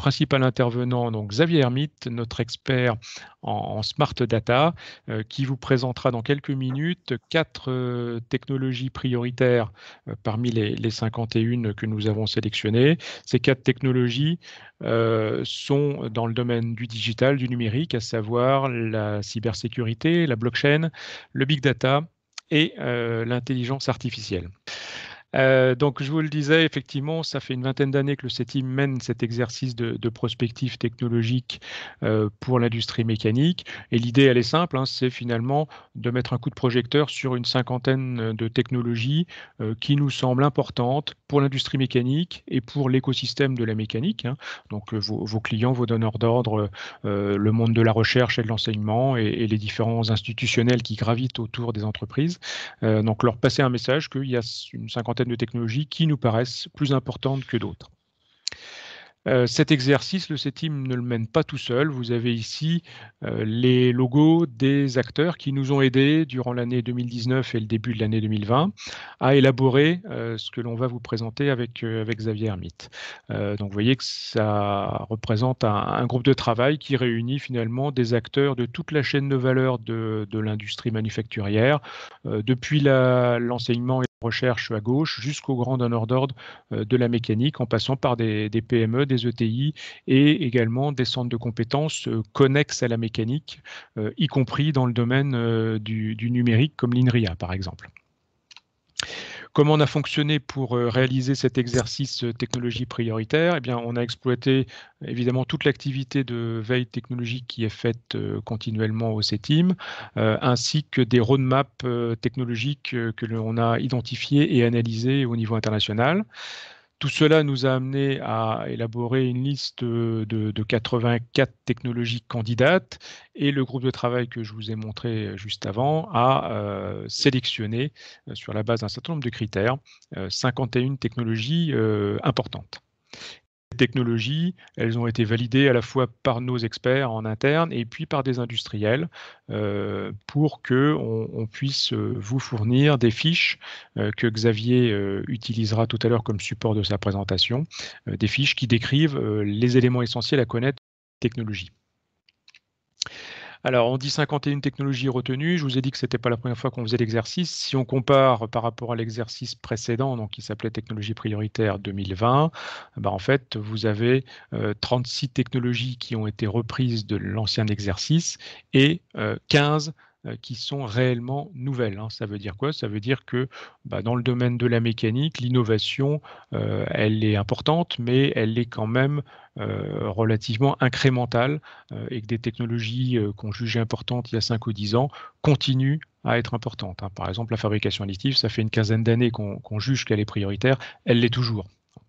principal intervenant, donc Xavier Hermite, notre expert en Smart Data, qui vous présentera dans quelques minutes 4 technologies prioritaires parmi les 51 que nous avons sélectionnées. Ces 4 technologies sont dans le domaine du digital, du numérique, à savoir la cybersécurité, la blockchain, le big data et l'intelligence artificielle. Donc, je vous le disais, effectivement, ça fait une vingtaine d'années que le CETIM mène cet exercice de prospective technologique pour l'industrie mécanique. Et l'idée, elle est simple, hein, c'est finalement de mettre un coup de projecteur sur une cinquantaine de technologies qui nous semblent importantes pour l'industrie mécanique et pour l'écosystème de la mécanique, hein. Donc, vos clients, vos donneurs d'ordre, le monde de la recherche et de l'enseignement et les différents institutionnels qui gravitent autour des entreprises. Donc, leur passer un message qu'il y a une cinquantaine de technologies qui nous paraissent plus importantes que d'autres. Cet exercice, le CETIM ne le mène pas tout seul. Vous avez ici les logos des acteurs qui nous ont aidés durant l'année 2019 et le début de l'année 2020 à élaborer ce que l'on va vous présenter avec Xavier Hermite. Donc vous voyez que ça représente un groupe de travail qui réunit finalement des acteurs de toute la chaîne de valeur de l'industrie manufacturière, depuis l'enseignement et la recherche à gauche jusqu'aux grands donneurs d'ordre de la mécanique, en passant par des PME, des ETI et également des centres de compétences connexes à la mécanique, y compris dans le domaine du numérique comme l'INRIA par exemple. Comment on a fonctionné pour réaliser cet exercice technologie prioritaire? Eh bien, on a exploité évidemment toute l'activité de veille technologique qui est faite continuellement au CETIM, ainsi que des roadmaps technologiques que l'on a identifiés et analysés au niveau international. Tout cela nous a amené à élaborer une liste de 84 technologies candidates et le groupe de travail que je vous ai montré juste avant a sélectionné, sur la base d'un certain nombre de critères, 51 technologies importantes. Les technologies, elles ont été validées à la fois par nos experts en interne et puis par des industriels pour qu'on puisse vous fournir des fiches que Xavier utilisera tout à l'heure comme support de sa présentation, des fiches qui décrivent les éléments essentiels à connaître des technologies. Alors, on dit 51 technologies retenues. Je vous ai dit que ce n'était pas la première fois qu'on faisait l'exercice. Si on compare par rapport à l'exercice précédent, donc qui s'appelait Technologie prioritaire 2020, en fait, vous avez 36 technologies qui ont été reprises de l'ancien exercice et 15 qui sont réellement nouvelles, hein. Ça veut dire quoi? Ça veut dire que dans le domaine de la mécanique, l'innovation, elle est importante, mais elle est quand même relativement incrémentale et que des technologies qu'on jugeait importantes il y a 5 ou 10 ans continuent à être importantes, hein. Par exemple, la fabrication additive, ça fait une quinzaine d'années qu'on juge qu'elle est prioritaire, elle l'est toujours.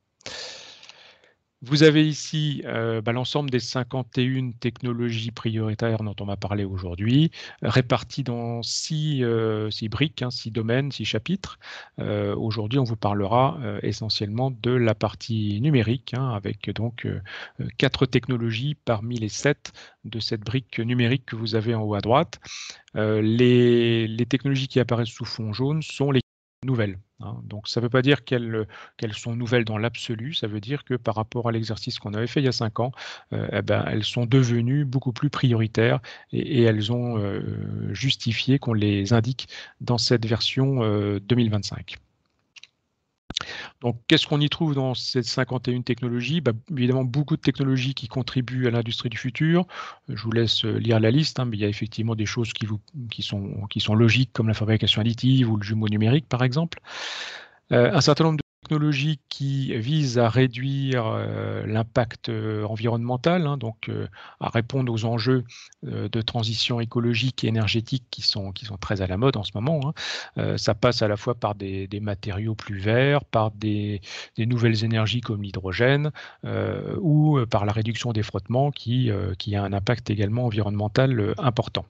Vous avez ici l'ensemble des 51 technologies prioritaires dont on va parler aujourd'hui, réparties dans 6 briques, 6 domaines, 6 chapitres. Aujourd'hui, on vous parlera essentiellement de la partie numérique, avec donc 4 technologies parmi les 7 de cette brique numérique que vous avez en haut à droite. Les technologies qui apparaissent sous fond jaune sont les nouvelles, hein. Donc, ça ne veut pas dire qu'elles sont nouvelles dans l'absolu, ça veut dire que par rapport à l'exercice qu'on avait fait il y a 5 ans, elles sont devenues beaucoup plus prioritaires et elles ont justifié qu'on les indique dans cette version 2025. Donc, qu'est-ce qu'on y trouve dans ces 51 technologies? Évidemment, beaucoup de technologies qui contribuent à l'industrie du futur. Je vous laisse lire la liste, mais il y a effectivement des choses qui sont logiques, comme la fabrication additive ou le jumeau numérique, par exemple. Un certain nombre de technologies qui visent à réduire l'impact environnemental, donc à répondre aux enjeux de transition écologique et énergétique qui sont très à la mode en ce moment, hein. Ça passe à la fois par des matériaux plus verts, par des nouvelles énergies comme l'hydrogène ou par la réduction des frottements qui a un impact également environnemental important.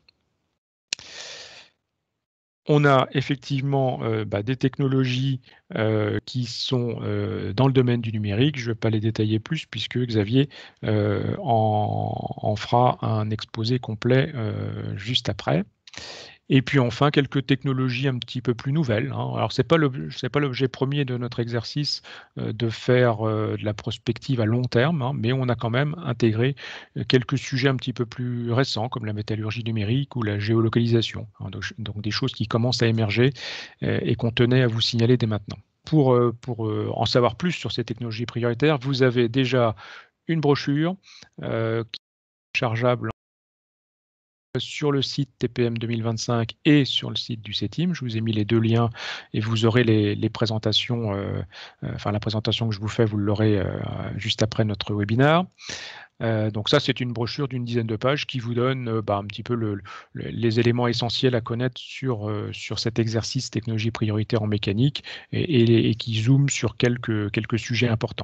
On a effectivement des technologies qui sont dans le domaine du numérique. Je ne vais pas les détailler plus puisque Xavier en fera un exposé complet juste après. Et puis enfin, quelques technologies un petit peu plus nouvelles, hein. Alors, c'est pas l'objet premier de notre exercice de faire de la prospective à long terme, hein, mais on a quand même intégré quelques sujets un petit peu plus récents, comme la métallurgie numérique ou la géolocalisation, hein, donc des choses qui commencent à émerger et qu'on tenait à vous signaler dès maintenant. Pour en savoir plus sur ces technologies prioritaires, vous avez déjà une brochure qui est chargeable sur le site TPM 2025 et sur le site du CETIM. Je vous ai mis les deux liens et vous aurez les présentations, enfin la présentation que je vous fais, vous l'aurez juste après notre webinaire. Donc ça, c'est une brochure d'une dizaine de pages qui vous donne un petit peu les éléments essentiels à connaître sur cet exercice technologie prioritaire en mécanique et qui zoome sur quelques sujets importants.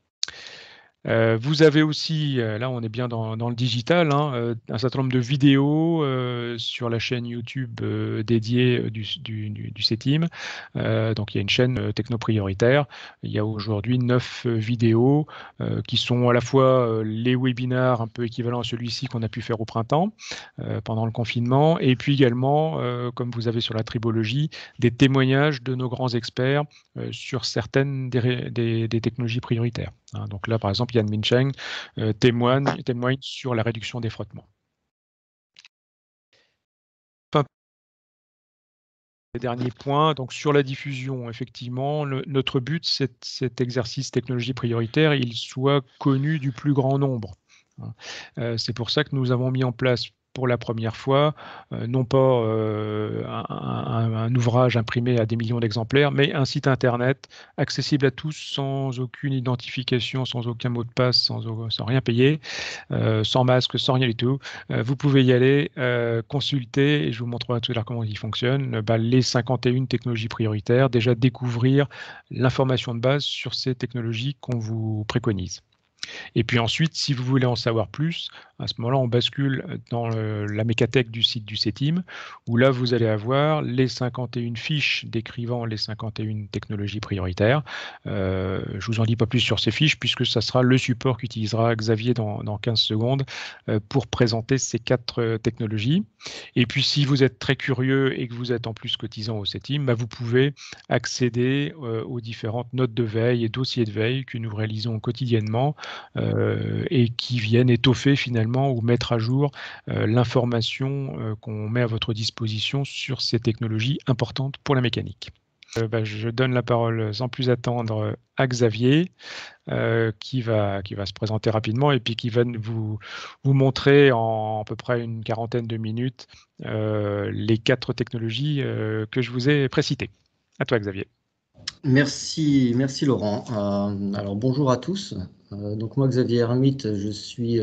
Vous avez aussi, là on est bien dans le digital, hein, un certain nombre de vidéos sur la chaîne YouTube dédiée du CETIM. Donc il y a une chaîne techno prioritaire. Il y a aujourd'hui 9 vidéos qui sont à la fois les webinaires un peu équivalents à celui-ci qu'on a pu faire au printemps pendant le confinement, et puis également, comme vous avez sur la tribologie, des témoignages de nos grands experts sur certaines des technologies prioritaires, hein. Donc là, par exemple, Yan Mincheng témoigne sur la réduction des frottements. Enfin, les derniers points, donc sur la diffusion, effectivement, notre but, c'est que cet exercice technologie prioritaire, il soit connu du plus grand nombre, hein. C'est pour ça que nous avons mis en place pour la première fois, non pas un ouvrage imprimé à des millions d'exemplaires, mais un site internet accessible à tous sans aucune identification, sans aucun mot de passe, sans rien payer, sans masque, sans rien du tout. Vous pouvez y aller, consulter, et je vous montrerai tout à l'heure comment il fonctionne, les 51 technologies prioritaires, déjà découvrir l'information de base sur ces technologies qu'on vous préconise. Et puis ensuite, si vous voulez en savoir plus, à ce moment-là, on bascule dans la mécathèque du site du CETIM, où là, vous allez avoir les 51 fiches décrivant les 51 technologies prioritaires. Je vous en dis pas plus sur ces fiches, puisque ça sera le support qu'utilisera Xavier dans 15 secondes pour présenter ces 4 technologies. Et puis, si vous êtes très curieux et que vous êtes en plus cotisant au CETIM, vous pouvez accéder aux différentes notes de veille et dossiers de veille que nous réalisons quotidiennement et qui viennent étoffer finalement ou mettre à jour l'information qu'on met à votre disposition sur ces technologies importantes pour la mécanique. Je donne la parole sans plus attendre à Xavier qui va se présenter rapidement et puis qui va vous montrer en à peu près une quarantaine de minutes les 4 technologies que je vous ai précitées. À toi, Xavier. Merci Laurent. Alors bonjour à tous. Donc moi Xavier Hermite, je suis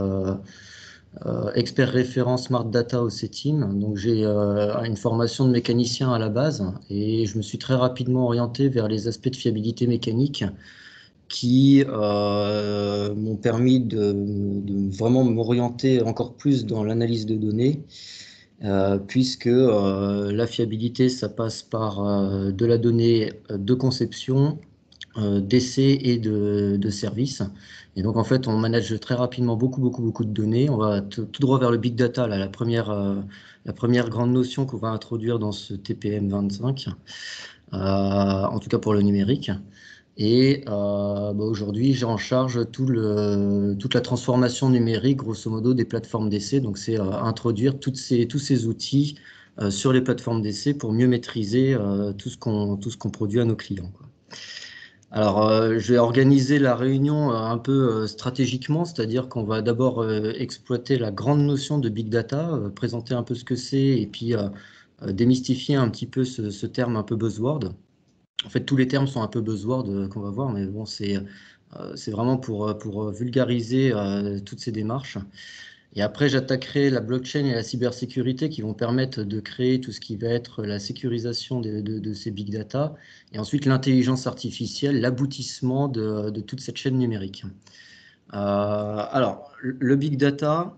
expert référent Smart Data au CETIM. Donc j'ai une formation de mécanicien à la base et je me suis très rapidement orienté vers les aspects de fiabilité mécanique qui m'ont permis de vraiment m'orienter encore plus dans l'analyse de données. Puisque la fiabilité, ça passe par de la donnée de conception, d'essai et de service. Et donc, en fait, on manage très rapidement beaucoup de données. On va tout droit vers le big data, là, la première grande notion qu'on va introduire dans ce TPM 25, en tout cas pour le numérique. Et aujourd'hui, j'ai en charge toute la transformation numérique, grosso modo, des plateformes d'essai. Donc, c'est introduire tous ces outils sur les plateformes d'essai pour mieux maîtriser tout ce qu'on produit à nos clients, quoi. Alors, je vais organiser la réunion un peu stratégiquement, c'est-à-dire qu'on va d'abord exploiter la grande notion de big data, présenter un peu ce que c'est et puis démystifier un petit peu ce terme un peu buzzword. En fait, tous les termes sont un peu buzzword qu'on va voir, mais bon, c'est vraiment pour vulgariser toutes ces démarches. Et après, j'attaquerai la blockchain et la cybersécurité qui vont permettre de créer tout ce qui va être la sécurisation de ces big data. Et ensuite, l'intelligence artificielle, l'aboutissement de toute cette chaîne numérique. Alors, le big data,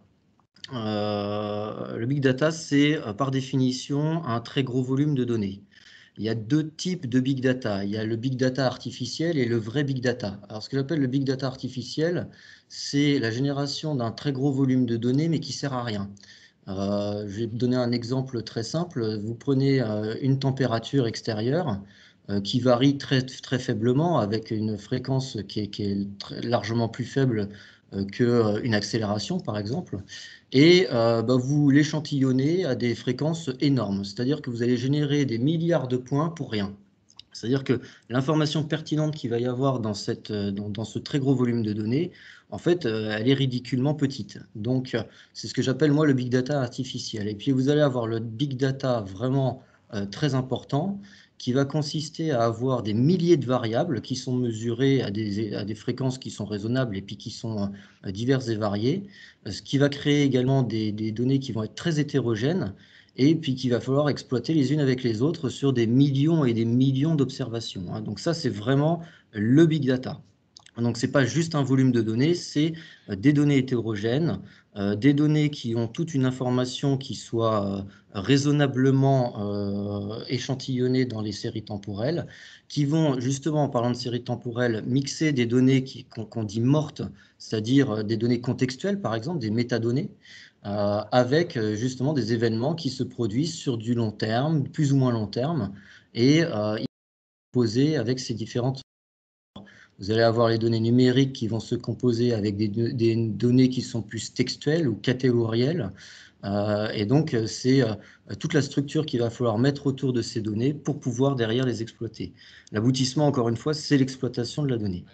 c'est par définition un très gros volume de données. Il y a 2 types de big data. Il y a le big data artificiel et le vrai big data. Alors, ce que j'appelle le big data artificiel, c'est la génération d'un très gros volume de données, mais qui ne sert à rien. Je vais vous donner un exemple très simple. Vous prenez une température extérieure qui varie très, très faiblement avec une fréquence qui est largement plus faible qu'une accélération, par exemple. Et vous l'échantillonnez à des fréquences énormes. C'est-à-dire que vous allez générer des milliards de points pour rien. C'est-à-dire que l'information pertinente qu'il va y avoir dans ce très gros volume de données, en fait, elle est ridiculement petite. Donc, c'est ce que j'appelle, moi, le big data artificiel. Et puis, vous allez avoir le big data vraiment très important qui va consister à avoir des milliers de variables qui sont mesurées à des fréquences qui sont raisonnables et puis qui sont diverses et variées, ce qui va créer également des données qui vont être très hétérogènes et puis qu'il va falloir exploiter les unes avec les autres sur des millions et des millions d'observations, hein. Donc ça, c'est vraiment le big data. Donc ce n'est pas juste un volume de données, c'est des données hétérogènes, des données qui ont toute une information qui soit raisonnablement échantillonnée dans les séries temporelles, qui vont justement, en parlant de séries temporelles, mixer des données qu'on dit mortes, c'est-à-dire des données contextuelles, par exemple, des métadonnées, avec justement des événements qui se produisent sur du long terme, plus ou moins long terme, et posés avec ces différentes. Vous allez avoir les données numériques qui vont se composer avec des données qui sont plus textuelles ou catégorielles. Et donc, c'est toute la structure qu'il va falloir mettre autour de ces données pour pouvoir derrière les exploiter. L'aboutissement, encore une fois, c'est l'exploitation de la donnée.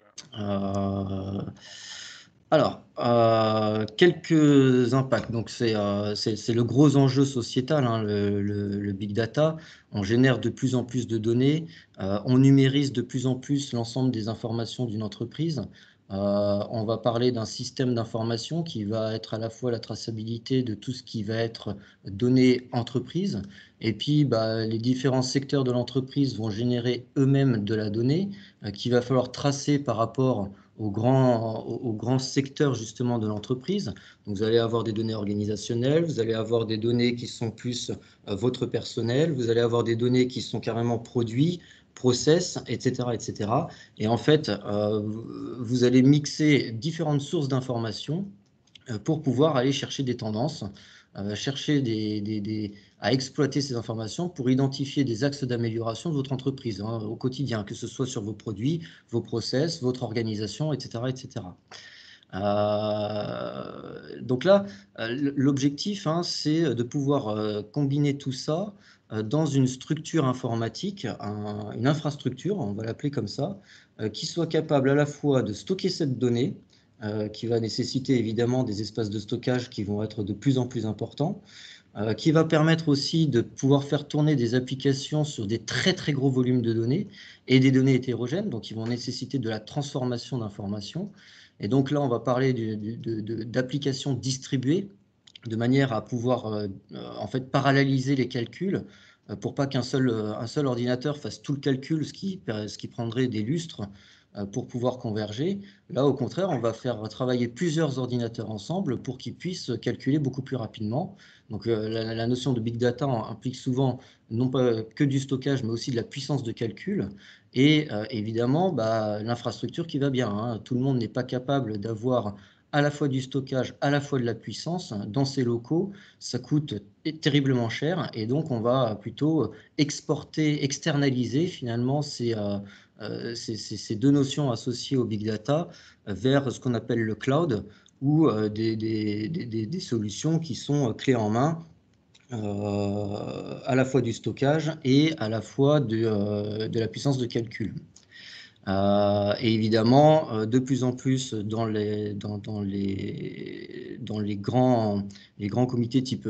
Alors, quelques impacts. Donc, c'est le gros enjeu sociétal, hein, le big data. On génère de plus en plus de données, on numérise de plus en plus l'ensemble des informations d'une entreprise. On va parler d'un système d'information qui va être à la fois la traçabilité de tout ce qui va être données entreprise, et puis les différents secteurs de l'entreprise vont générer eux-mêmes de la donnée qu'il va falloir tracer par rapport aux grands secteurs justement de l'entreprise. Donc vous allez avoir des données organisationnelles, vous allez avoir des données qui sont plus votre personnel, vous allez avoir des données qui sont carrément produits, process, etc., etc. Et en fait, vous allez mixer différentes sources d'informations pour pouvoir aller chercher des tendances, chercher à exploiter ces informations pour identifier des axes d'amélioration de votre entreprise, hein, au quotidien, que ce soit sur vos produits, vos process, votre organisation, etc., etc. Donc là, l'objectif, hein, c'est de pouvoir combiner tout ça dans une structure informatique, une infrastructure, on va l'appeler comme ça, qui soit capable à la fois de stocker cette donnée, qui va nécessiter évidemment des espaces de stockage qui vont être de plus en plus importants, qui va permettre aussi de pouvoir faire tourner des applications sur des très très gros volumes de données et des données hétérogènes, donc qui vont nécessiter de la transformation d'informations. Et donc là, on va parler d'applications distribuées de manière à pouvoir en fait paralléliser les calculs pour pas un seul ordinateur fasse tout le calcul, ce qui prendrait des lustres pour pouvoir converger. Là, au contraire, on va faire travailler plusieurs ordinateurs ensemble pour qu'ils puissent calculer beaucoup plus rapidement. Donc, la notion de big data implique souvent non pas que du stockage, mais aussi de la puissance de calcul. Et évidemment, l'infrastructure qui va bien, hein. Tout le monde n'est pas capable d'avoir à la fois du stockage, à la fois de la puissance dans ces locaux. Ça coûte terriblement cher et donc on va plutôt exporter, externaliser finalement ces deux notions associées au big data vers ce qu'on appelle le cloud ou des solutions qui sont clés en main, à la fois du stockage et à la fois de la puissance de calcul. Et évidemment, de plus en plus dans les grands comités type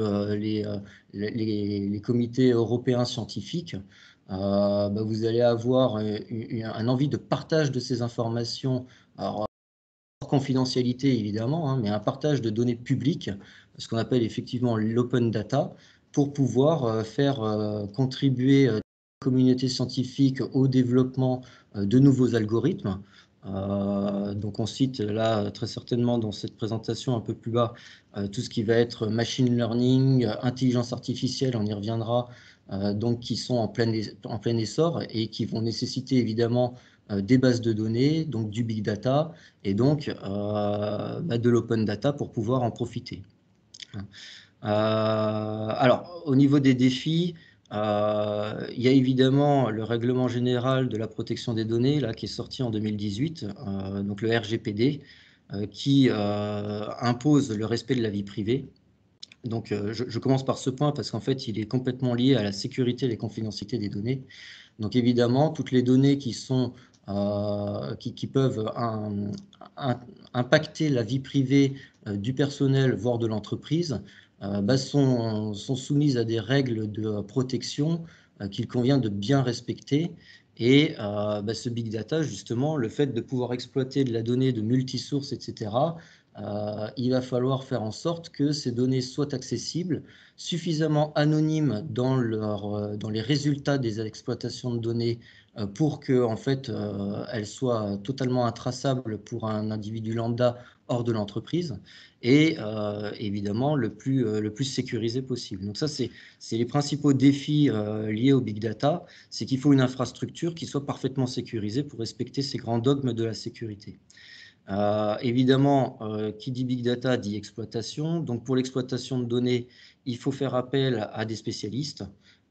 les comités européens scientifiques, vous allez avoir un envie de partage de ces informations, alors hors confidentialité évidemment, hein, mais un partage de données publiques, ce qu'on appelle effectivement l'open data, pour pouvoir faire contribuer la communauté scientifique au développement de nouveaux algorithmes. Donc on cite là très certainement dans cette présentation un peu plus bas tout ce qui va être machine learning, intelligence artificielle, on y reviendra, donc qui sont en plein essor et qui vont nécessiter évidemment des bases de données, donc du big data et donc de l'open data pour pouvoir en profiter. Alors, au niveau des défis, il y a évidemment le règlement général de la protection des données là, qui est sorti en 2018, donc le RGPD, qui impose le respect de la vie privée. Donc, je commence par ce point parce qu'en fait, il est complètement lié à la sécurité et la confidentialité des données. Donc, évidemment, toutes les données qui peuvent impacter la vie privée du personnel, voire de l'entreprise, sont soumises à des règles de protection qu'il convient de bien respecter. Et ce big data, justement, le fait de pouvoir exploiter de la donnée de multisources, etc., il va falloir faire en sorte que ces données soient accessibles, suffisamment anonymes dans les résultats des exploitations de données pour que en fait, elles soient totalement intraçables pour un individu lambda hors de l'entreprise et évidemment le plus sécurisé possible. Donc ça, c'est les principaux défis liés au big data, c'est qu'il faut une infrastructure qui soit parfaitement sécurisée pour respecter ces grands dogmes de la sécurité. Évidemment, qui dit big data dit exploitation. Donc pour l'exploitation de données, il faut faire appel à des spécialistes.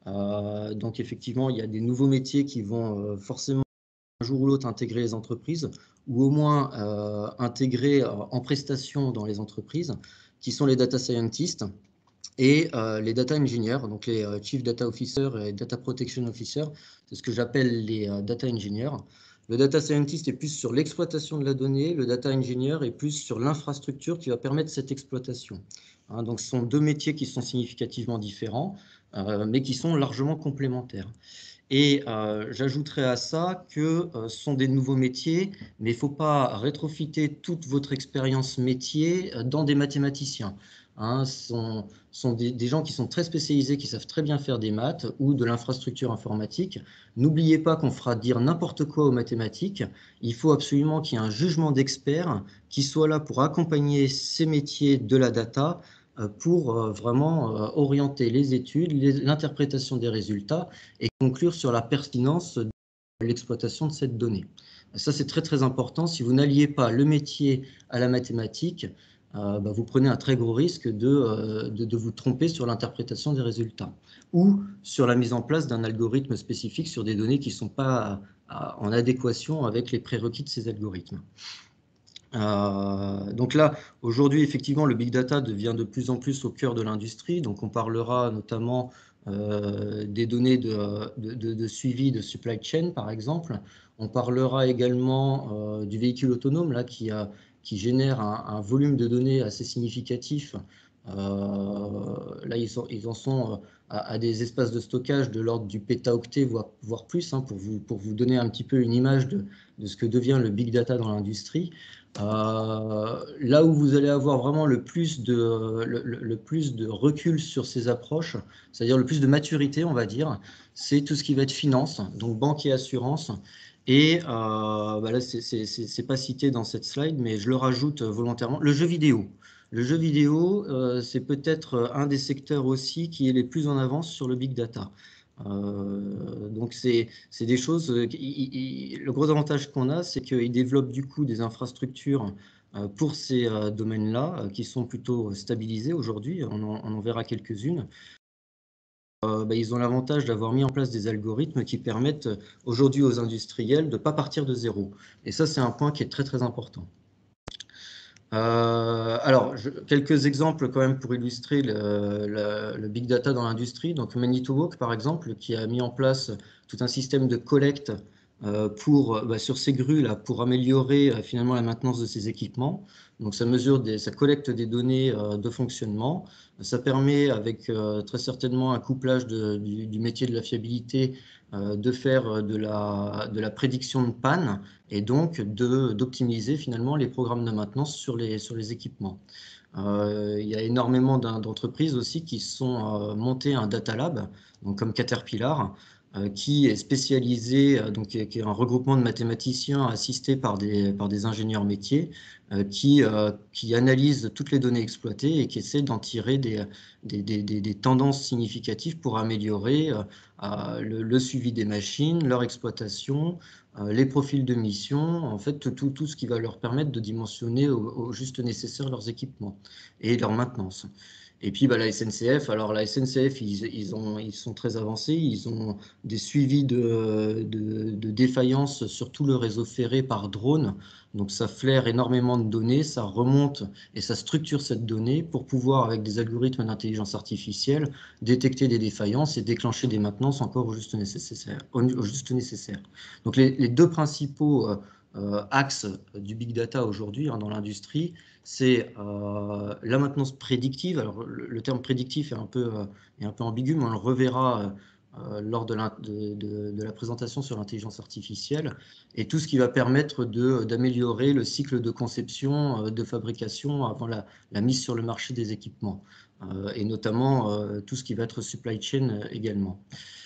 Donc effectivement, il y a des nouveaux métiers qui vont forcément un jour ou l'autre intégrer les entreprises, ou au moins intégrer en prestation dans les entreprises, qui sont les data scientists et les data engineers, donc les chief data officer et data protection officer, c'est ce que j'appelle les data engineers. Le data scientist est plus sur l'exploitation de la donnée, le data engineer est plus sur l'infrastructure qui va permettre cette exploitation. Hein, donc ce sont deux métiers qui sont significativement différents, mais qui sont largement complémentaires. Et j'ajouterais à ça que ce sont des nouveaux métiers, mais il ne faut pas rétrofiter toute votre expérience métier dans des mathématiciens. Hein, sont des gens qui sont très spécialisés, qui savent très bien faire des maths ou de l'infrastructure informatique. N'oubliez pas qu'on fera dire n'importe quoi aux mathématiques. Il faut absolument qu'il y ait un jugement d'expert qui soit là pour accompagner ces métiers de la data pour vraiment orienter les études, l'interprétation des résultats et conclure sur la pertinence de l'exploitation de cette donnée. Ça, c'est très très important. Si vous n'alliez pas le métier à la mathématique, vous prenez un très gros risque de vous tromper sur l'interprétation des résultats ou sur la mise en place d'un algorithme spécifique sur des données qui ne sont pas en adéquation avec les prérequis de ces algorithmes. Donc là, aujourd'hui, effectivement, le big data devient de plus en plus au cœur de l'industrie. Donc on parlera notamment des données de suivi de supply chain, par exemple. On parlera également du véhicule autonome là, qui génère un volume de données assez significatif. Là, ils en sont à des espaces de stockage de l'ordre du pétaoctet, voire plus, hein, pour vous donner un petit peu une image de ce que devient le big data dans l'industrie. Là où vous allez avoir vraiment le plus de recul sur ces approches, c'est-à-dire le plus de maturité, on va dire, c'est tout ce qui va être finance, donc banque et assurance. Et là, c'est pas cité dans cette slide, mais je le rajoute volontairement. Le jeu vidéo. Le jeu vidéo, c'est peut-être un des secteurs aussi qui est les plus en avance sur le big data. Donc c'est des choses. Le gros avantage qu'on a, c'est qu'ils développent du coup des infrastructures pour ces domaines-là qui sont plutôt stabilisés aujourd'hui. On en verra quelques-unes. Ils ont l'avantage d'avoir mis en place des algorithmes qui permettent aujourd'hui aux industriels de ne pas partir de zéro. Et ça, c'est un point qui est très très important. Alors, quelques exemples quand même pour illustrer le big data dans l'industrie. Donc Manitowalk, par exemple, qui a mis en place tout un système de collecte sur ces grues là, pour améliorer finalement la maintenance de ces équipements. Donc ça collecte des données de fonctionnement. Ça permet, avec très certainement un couplage du métier de la fiabilité, de faire de la prédiction de panne et donc d'optimiser finalement les programmes de maintenance sur les équipements. Il y a énormément d'entreprises aussi qui sont montées un data lab, donc comme Caterpillar, qui est spécialisé, donc qui est un regroupement de mathématiciens assistés par des ingénieurs métiers qui analysent toutes les données exploitées et qui essaient d'en tirer des tendances significatives pour améliorer le suivi des machines, leur exploitation, les profils de mission, en fait tout ce qui va leur permettre de dimensionner au juste nécessaire leurs équipements et leur maintenance. Et puis la SNCF, alors la SNCF, ils sont très avancés, ils ont des suivis de défaillances sur tout le réseau ferré par drone. Donc ça flaire énormément de données, ça remonte et ça structure cette donnée pour pouvoir, avec des algorithmes d'intelligence artificielle, détecter des défaillances et déclencher des maintenances encore au juste nécessaire. Donc les deux principaux axes du big data aujourd'hui dans l'industrie, c'est la maintenance prédictive. Alors, le terme prédictif est un peu ambigu, mais on le reverra lors de la présentation sur l'intelligence artificielle, et tout ce qui va permettre d'améliorer le cycle de conception, de fabrication avant la mise sur le marché des équipements, et notamment tout ce qui va être supply chain également.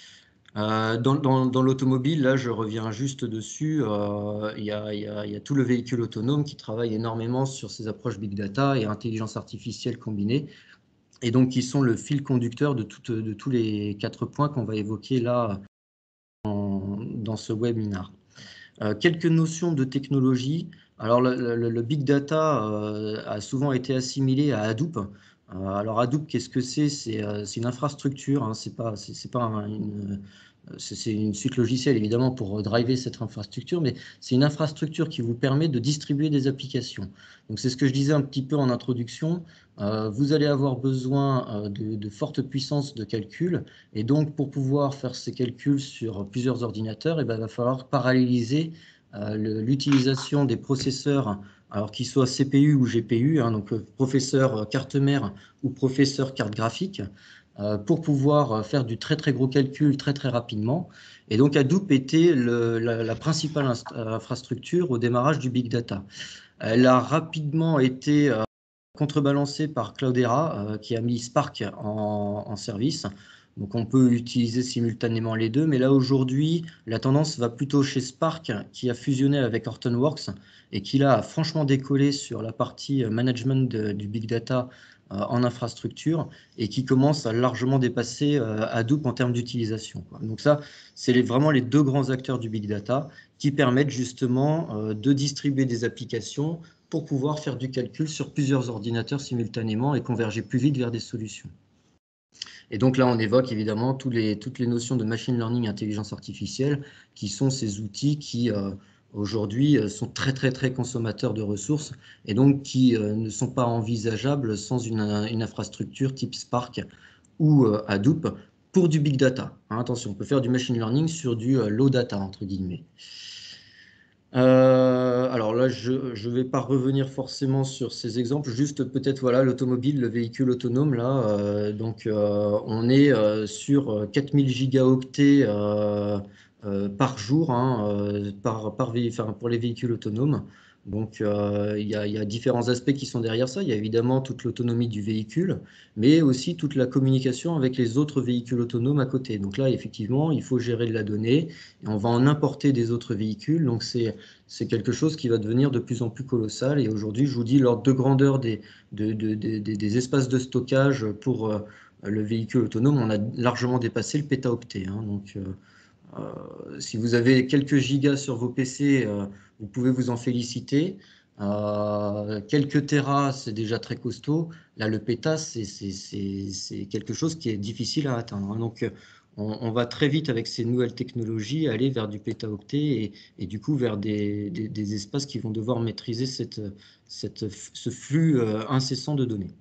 Dans l'automobile, là, je reviens juste dessus. Il y a tout le véhicule autonome qui travaille énormément sur ces approches big data et intelligence artificielle combinée, et donc qui sont le fil conducteur de tous les 4 points qu'on va évoquer là dans ce webinar. Quelques notions de technologie. Alors, le big data a souvent été assimilé à Hadoop. Alors, Hadoop, qu'est-ce que c'est? C'est une infrastructure, hein, c'est pas c'est une suite logicielle, évidemment, pour driver cette infrastructure, mais c'est une infrastructure qui vous permet de distribuer des applications. Donc, c'est ce que je disais un petit peu en introduction. Vous allez avoir besoin de fortes puissances de calcul, et donc, pour pouvoir faire ces calculs sur plusieurs ordinateurs, il va falloir paralléliser l'utilisation des processeurs, alors qu'ils soient CPU ou GPU, hein, donc processeur carte mère ou processeur carte graphique, pour pouvoir faire du très très gros calcul très très rapidement. Et donc Hadoop était la principale infrastructure au démarrage du big data. Elle a rapidement été contrebalancée par Cloudera, qui a mis Spark en service. Donc on peut utiliser simultanément les deux, mais là aujourd'hui, la tendance va plutôt chez Spark, qui a fusionné avec Hortonworks et qui là a franchement décollé sur la partie management du big data en infrastructure, et qui commence à largement dépasser Hadoop en termes d'utilisation. Donc ça, c'est vraiment les deux grands acteurs du big data qui permettent justement de distribuer des applications pour pouvoir faire du calcul sur plusieurs ordinateurs simultanément et converger plus vite vers des solutions. Et donc là, on évoque évidemment toutes les notions de machine learning, intelligence artificielle, qui sont ces outils qui aujourd'hui sont très très très consommateurs de ressources, et donc qui ne sont pas envisageables sans une infrastructure type Spark ou Hadoop pour du big data. Hein, attention, on peut faire du machine learning sur du low data, entre guillemets. Alors là, je ne vais pas revenir forcément sur ces exemples, juste peut-être voilà l'automobile, le véhicule autonome là. Donc on est sur 4000 gigaoctets par jour, hein, pour les véhicules autonomes. Donc il y a différents aspects qui sont derrière ça. Il y a évidemment toute l'autonomie du véhicule, mais aussi toute la communication avec les autres véhicules autonomes à côté. Donc là, effectivement, il faut gérer de la donnée et on va en importer des autres véhicules. Donc c'est quelque chose qui va devenir de plus en plus colossal. Et aujourd'hui, je vous dis, l'ordre de grandeur des espaces de stockage pour le véhicule autonome, on a largement dépassé le pétaoctet. Hein. Donc, si vous avez quelques gigas sur vos PC, vous pouvez vous en féliciter. Quelques terras, c'est déjà très costaud. Là, le péta, c'est quelque chose qui est difficile à atteindre. Hein. Donc, on va très vite avec ces nouvelles technologies aller vers du pétaoctet et du coup vers des espaces qui vont devoir maîtriser ce flux incessant de données.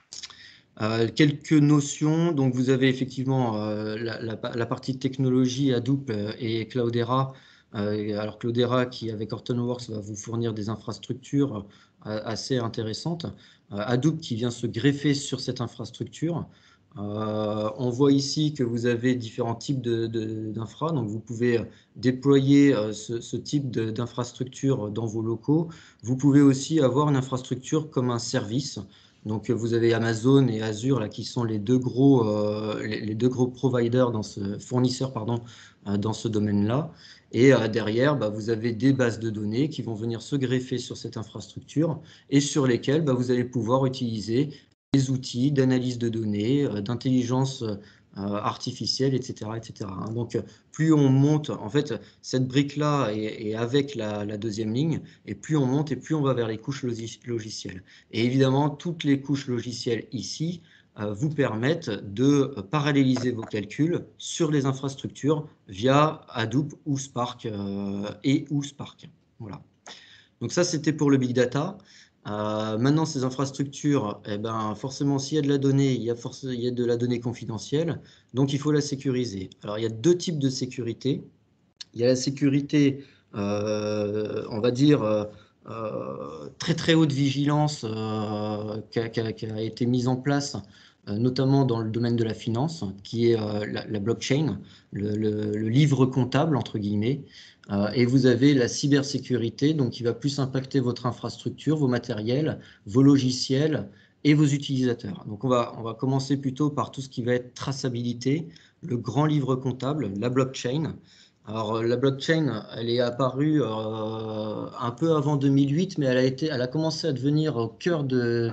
Quelques notions, donc vous avez effectivement la partie technologie Hadoop et Cloudera. Alors Cloudera qui avec Hortonworks va vous fournir des infrastructures assez intéressantes. Hadoop qui vient se greffer sur cette infrastructure. On voit ici que vous avez différents types d'infra, donc vous pouvez déployer ce type d'infrastructure dans vos locaux. Vous pouvez aussi avoir une infrastructure comme un service. Donc vous avez Amazon et Azure là, qui sont les deux gros providers fournisseurs dans ce domaine-là. Et derrière, vous avez des bases de données qui vont venir se greffer sur cette infrastructure et sur lesquelles vous allez pouvoir utiliser des outils d'analyse de données, d'intelligence artificielle, etc., etc. Hein. Donc, plus on monte, en fait, cette brique-là est avec la deuxième ligne, et plus on monte et plus on va vers les couches logicielles. Et évidemment, toutes les couches logicielles ici vous permettent de paralléliser vos calculs sur les infrastructures via Hadoop ou Spark ou Spark. Voilà. Donc ça, c'était pour le big data. Maintenant, ces infrastructures, eh ben, forcément, s'il y a de la donnée, il y a de la donnée confidentielle, donc il faut la sécuriser. Alors, il y a deux types de sécurité. Il y a la sécurité, on va dire, très très haute vigilance qui a été mise en place, notamment dans le domaine de la finance, qui est la blockchain, le livre comptable, entre guillemets. Et vous avez la cybersécurité, donc qui va plus impacter votre infrastructure, vos matériels, vos logiciels et vos utilisateurs. Donc on va commencer plutôt par tout ce qui va être traçabilité, le grand livre comptable, la blockchain. Alors, la blockchain, elle est apparue un peu avant 2008, mais elle a commencé à devenir au cœur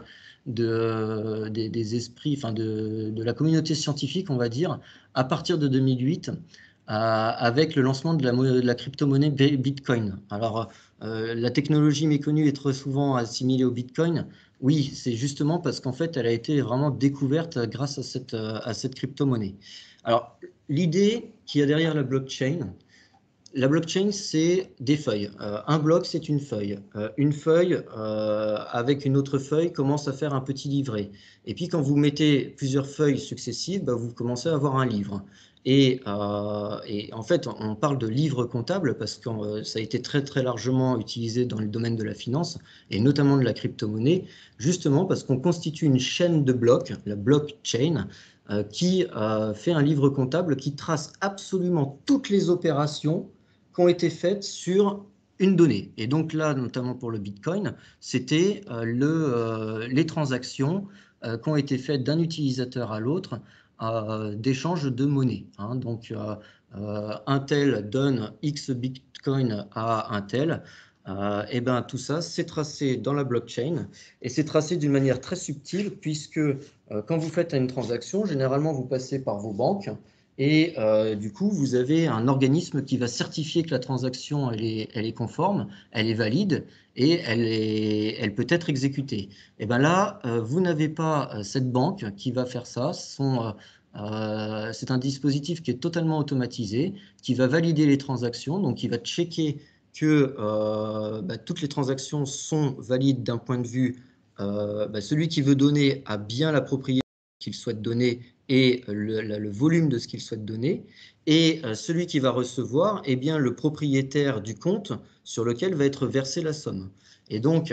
des esprits, enfin de la communauté scientifique, on va dire, à partir de 2008, avec le lancement de la crypto-monnaie Bitcoin. Alors, la technologie méconnue est très souvent assimilée au Bitcoin. Oui, c'est justement parce qu'en fait, elle a été vraiment découverte grâce à cette crypto-monnaie. Alors, l'idée qu'il y a derrière la blockchain, c'est des feuilles. Un bloc, c'est une feuille. Une feuille avec une autre feuille commence à faire un petit livret. Et puis quand vous mettez plusieurs feuilles successives, bah, vous commencez à avoir un livre. Et en fait, on parle de livre comptable parce que ça a été très très largement utilisé dans le domaine de la finance et notamment de la crypto-monnaie, justement parce qu'on constitue une chaîne de blocs, la blockchain, qui fait un livre comptable qui trace absolument toutes les opérations qui ont été faites sur une donnée. Et donc là, notamment pour le Bitcoin, c'était les transactions qui ont été faites d'un utilisateur à l'autre d'échange de monnaie. Hein. Donc, un tel donne X Bitcoin à un tel. Et ben, tout ça, c'est tracé dans la blockchain et c'est tracé d'une manière très subtile puisque quand vous faites une transaction, généralement, vous passez par vos banques et du coup, vous avez un organisme qui va certifier que la transaction, elle est conforme, elle est valide et elle peut être exécutée. Et bien là, vous n'avez pas cette banque qui va faire ça. C'est un dispositif qui est totalement automatisé, qui va valider les transactions, donc qui va checker que toutes les transactions sont valides d'un point de vue, celui qui veut donner a bien la propriété qu'il souhaite donner et le volume de ce qu'il souhaite donner, et celui qui va recevoir est bien le propriétaire du compte sur lequel va être versée la somme. Et donc,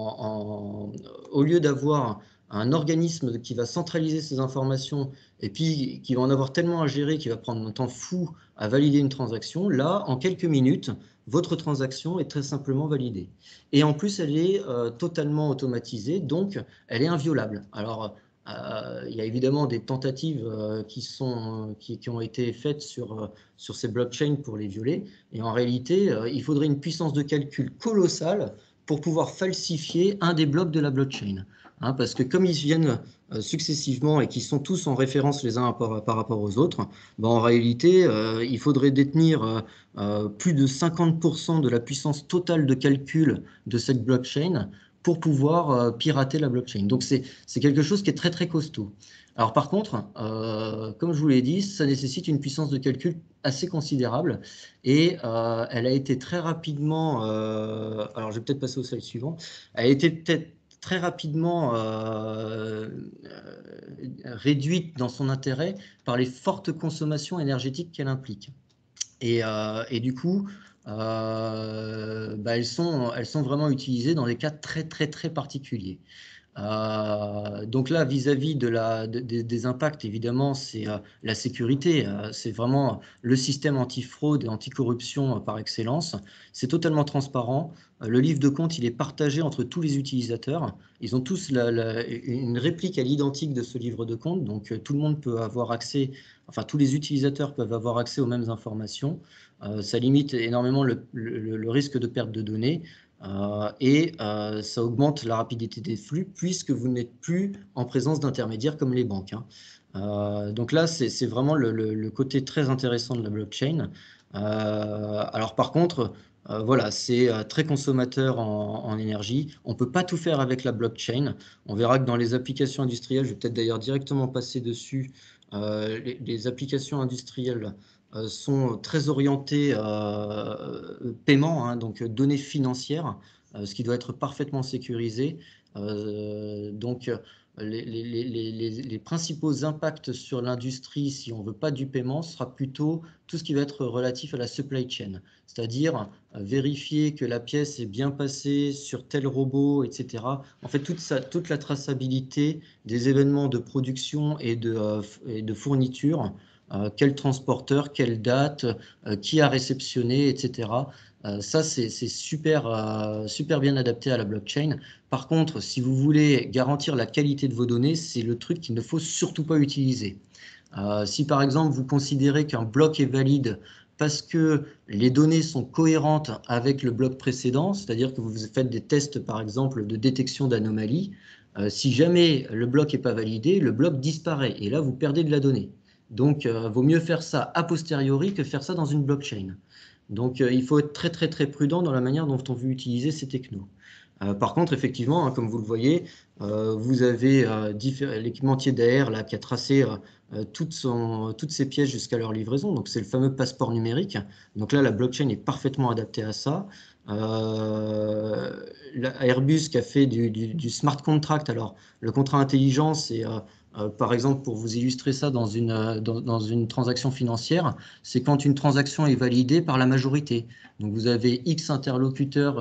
au lieu d'avoir un organisme qui va centraliser ces informations et puis qui va en avoir tellement à gérer qu'il va prendre un temps fou à valider une transaction, là, en quelques minutes, votre transaction est très simplement validée. Et en plus, elle est totalement automatisée, donc elle est inviolable. Alors, il y a évidemment des tentatives qui ont été faites sur ces blockchains pour les violer. Et en réalité, il faudrait une puissance de calcul colossale pour pouvoir falsifier un des blocs de la blockchain. Hein, parce que comme ils viennent successivement et qu'ils sont tous en référence les uns par rapport aux autres, ben en réalité, il faudrait détenir plus de 50% de la puissance totale de calcul de cette blockchain pour pouvoir pirater la blockchain. Donc c'est quelque chose qui est très très costaud. Alors par contre, comme je vous l'ai dit, ça nécessite une puissance de calcul assez considérable et elle a été très rapidement, alors je vais peut-être passer au slide suivant, elle a été peut-être très rapidement réduite dans son intérêt par les fortes consommations énergétiques qu'elle implique. Et du coup, elles sont vraiment utilisées dans des cas très très très particuliers. Donc là, vis-à-vis des impacts, évidemment, c'est la sécurité. C'est vraiment le système anti-fraude et anti-corruption par excellence. C'est totalement transparent. Le livre de compte, il est partagé entre tous les utilisateurs. Ils ont tous une réplique à l'identique de ce livre de compte. Donc tout le monde peut avoir accès, enfin tous les utilisateurs peuvent avoir accès aux mêmes informations. Ça limite énormément le risque de perte de données. Et ça augmente la rapidité des flux puisque vous n'êtes plus en présence d'intermédiaires comme les banques. Hein. Donc là, c'est vraiment le côté très intéressant de la blockchain. Alors par contre, voilà, c'est très consommateur en énergie. On ne peut pas tout faire avec la blockchain. On verra que dans les applications industrielles, je vais peut-être d'ailleurs directement passer dessus, les applications industrielles sont très orientées paiement, hein, donc données financières, ce qui doit être parfaitement sécurisé. Donc les principaux impacts sur l'industrie, si on ne veut pas du paiement, sera plutôt tout ce qui va être relatif à la supply chain, c'est-à-dire vérifier que la pièce est bien passée sur tel robot, etc. En fait, toute la traçabilité des événements de production et de fourniture, quel transporteur, quelle date, qui a réceptionné, etc. Ça, c'est super bien adapté à la blockchain. Par contre, si vous voulez garantir la qualité de vos données, c'est le truc qu'il ne faut surtout pas utiliser. Si par exemple vous considérez qu'un bloc est valide parce que les données sont cohérentes avec le bloc précédent, c'est-à-dire que vous faites des tests par exemple de détection d'anomalies, si jamais le bloc n'est pas validé, le bloc disparaît et là vous perdez de la donnée. Donc vaut mieux faire ça a posteriori que faire ça dans une blockchain. Donc il faut être très prudent dans la manière dont on veut utiliser ces technos. Par contre, effectivement, hein, comme vous le voyez, vous avez l'équipementier d'AR là, qui a tracé toutes ces pièces jusqu'à leur livraison. Donc, c'est le fameux passeport numérique. Donc là, la blockchain est parfaitement adaptée à ça. Airbus qui a fait du smart contract. Alors, le contrat intelligent, c'est par exemple, pour vous illustrer ça dans dans une transaction financière, c'est quand une transaction est validée par la majorité. Donc vous avez X interlocuteurs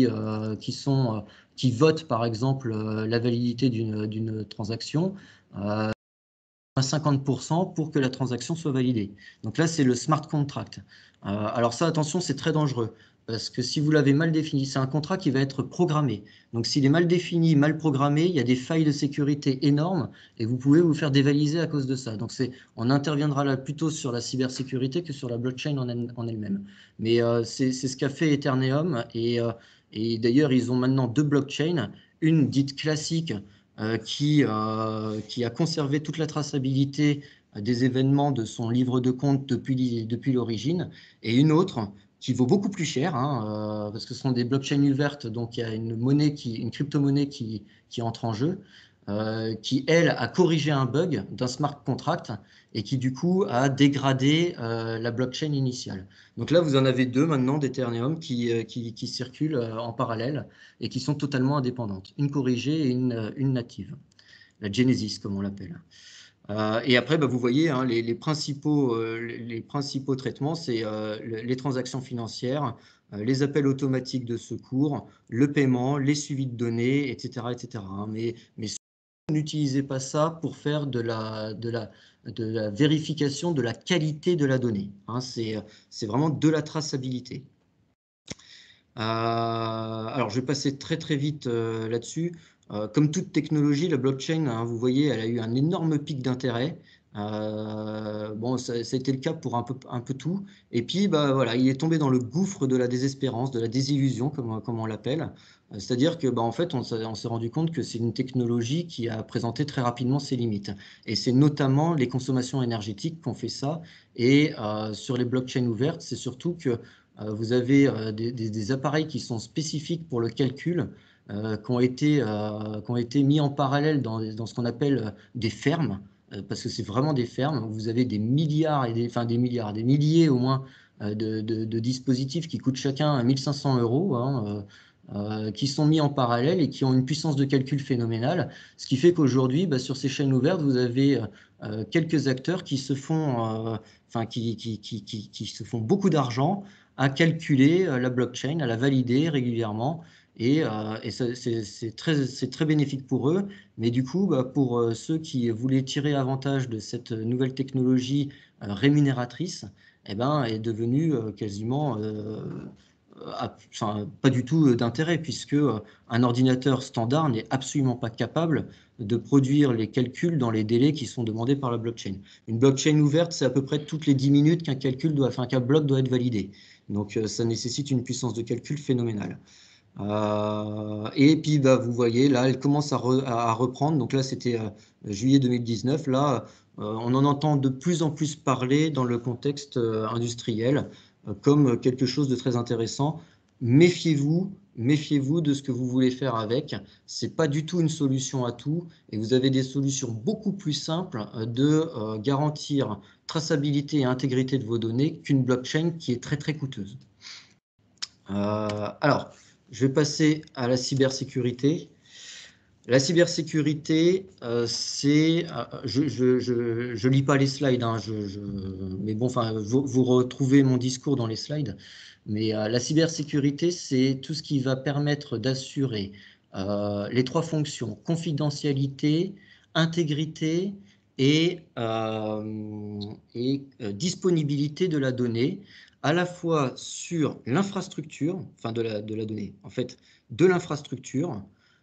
qui votent par exemple la validité d'une transaction à 50% pour que la transaction soit validée. Donc là, c'est le smart contract. Alors ça, attention, c'est très dangereux. Parce que si vous l'avez mal défini, c'est un contrat qui va être programmé. Donc s'il est mal défini, mal programmé, il y a des failles de sécurité énormes et vous pouvez vous faire dévaliser à cause de ça. Donc on interviendra là plutôt sur la cybersécurité que sur la blockchain en elle-même. Mais c'est ce qu'a fait Ethereum et d'ailleurs, ils ont maintenant deux blockchains, une dite classique qui a conservé toute la traçabilité des événements de son livre de compte depuis l'origine, et une autre qui vaut beaucoup plus cher, hein, parce que ce sont des blockchains ouvertes, donc il y a une crypto-monnaie qui entre en jeu, qui, elle, a corrigé un bug d'un smart contract et qui, du coup, a dégradé la blockchain initiale. Donc là, vous en avez deux maintenant d'Ethereum qui circulent en parallèle et qui sont totalement indépendantes, une corrigée et une native, la Genesis comme on l'appelle. Et après, bah, vous voyez, hein, les principaux traitements, c'est les transactions financières, les appels automatiques de secours, le paiement, les suivis de données, etc. etc. hein. Mais n'utilisez pas ça pour faire de la vérification de la qualité de la donnée. Hein. C'est vraiment de la traçabilité. Alors, je vais passer très vite là-dessus. Comme toute technologie, la blockchain, hein, vous voyez, elle a eu un énorme pic d'intérêt. Bon, ça a été le cas pour un peu tout. Et puis, bah, voilà, il est tombé dans le gouffre de la désespérance, de la désillusion, comme on l'appelle. C'est-à-dire que, bah, en fait, on s'est rendu compte que c'est une technologie qui a présenté très rapidement ses limites. Et c'est notamment les consommations énergétiques qui ont fait ça. Et sur les blockchains ouvertes, c'est surtout que vous avez des appareils qui sont spécifiques pour le calcul, qui ont été mis en parallèle dans ce qu'on appelle des fermes, parce que c'est vraiment des fermes. Vous avez des milliards des milliards, des milliers au moins de dispositifs qui coûtent chacun 1500 euros, hein, qui sont mis en parallèle et qui ont une puissance de calcul phénoménale. Ce qui fait qu'aujourd'hui, bah, sur ces chaînes ouvertes, vous avez quelques acteurs qui se font, qui se font beaucoup d'argent à calculer la blockchain, à la valider régulièrement. Et c'est très bénéfique pour eux. Mais du coup, bah, pour ceux qui voulaient tirer avantage de cette nouvelle technologie rémunératrice, eh ben, est devenue quasiment pas du tout d'intérêt, puisque un ordinateur standard n'est absolument pas capable de produire les calculs dans les délais qui sont demandés par la blockchain. Une blockchain ouverte, c'est à peu près toutes les 10 minutes qu'un bloc doit être validé. Donc ça nécessite une puissance de calcul phénoménale. Et puis bah, vous voyez, là, elle commence à reprendre. Donc là, c'était juillet 2019. Là, on en entend de plus en plus parler dans le contexte industriel comme quelque chose de très intéressant. Méfiez-vous, méfiez-vous de ce que vous voulez faire avec. Ce n'est pas du tout une solution à tout et vous avez des solutions beaucoup plus simples de garantir traçabilité et intégrité de vos données qu'une blockchain qui est très très coûteuse. Alors, je vais passer à la cybersécurité. La cybersécurité, c'est, je lis pas les slides, hein, mais bon, enfin, vous retrouvez mon discours dans les slides. Mais la cybersécurité, c'est tout ce qui va permettre d'assurer les trois fonctions, confidentialité, intégrité et disponibilité de la donnée, à la fois sur l'infrastructure, enfin de la donnée, en fait, de l'infrastructure,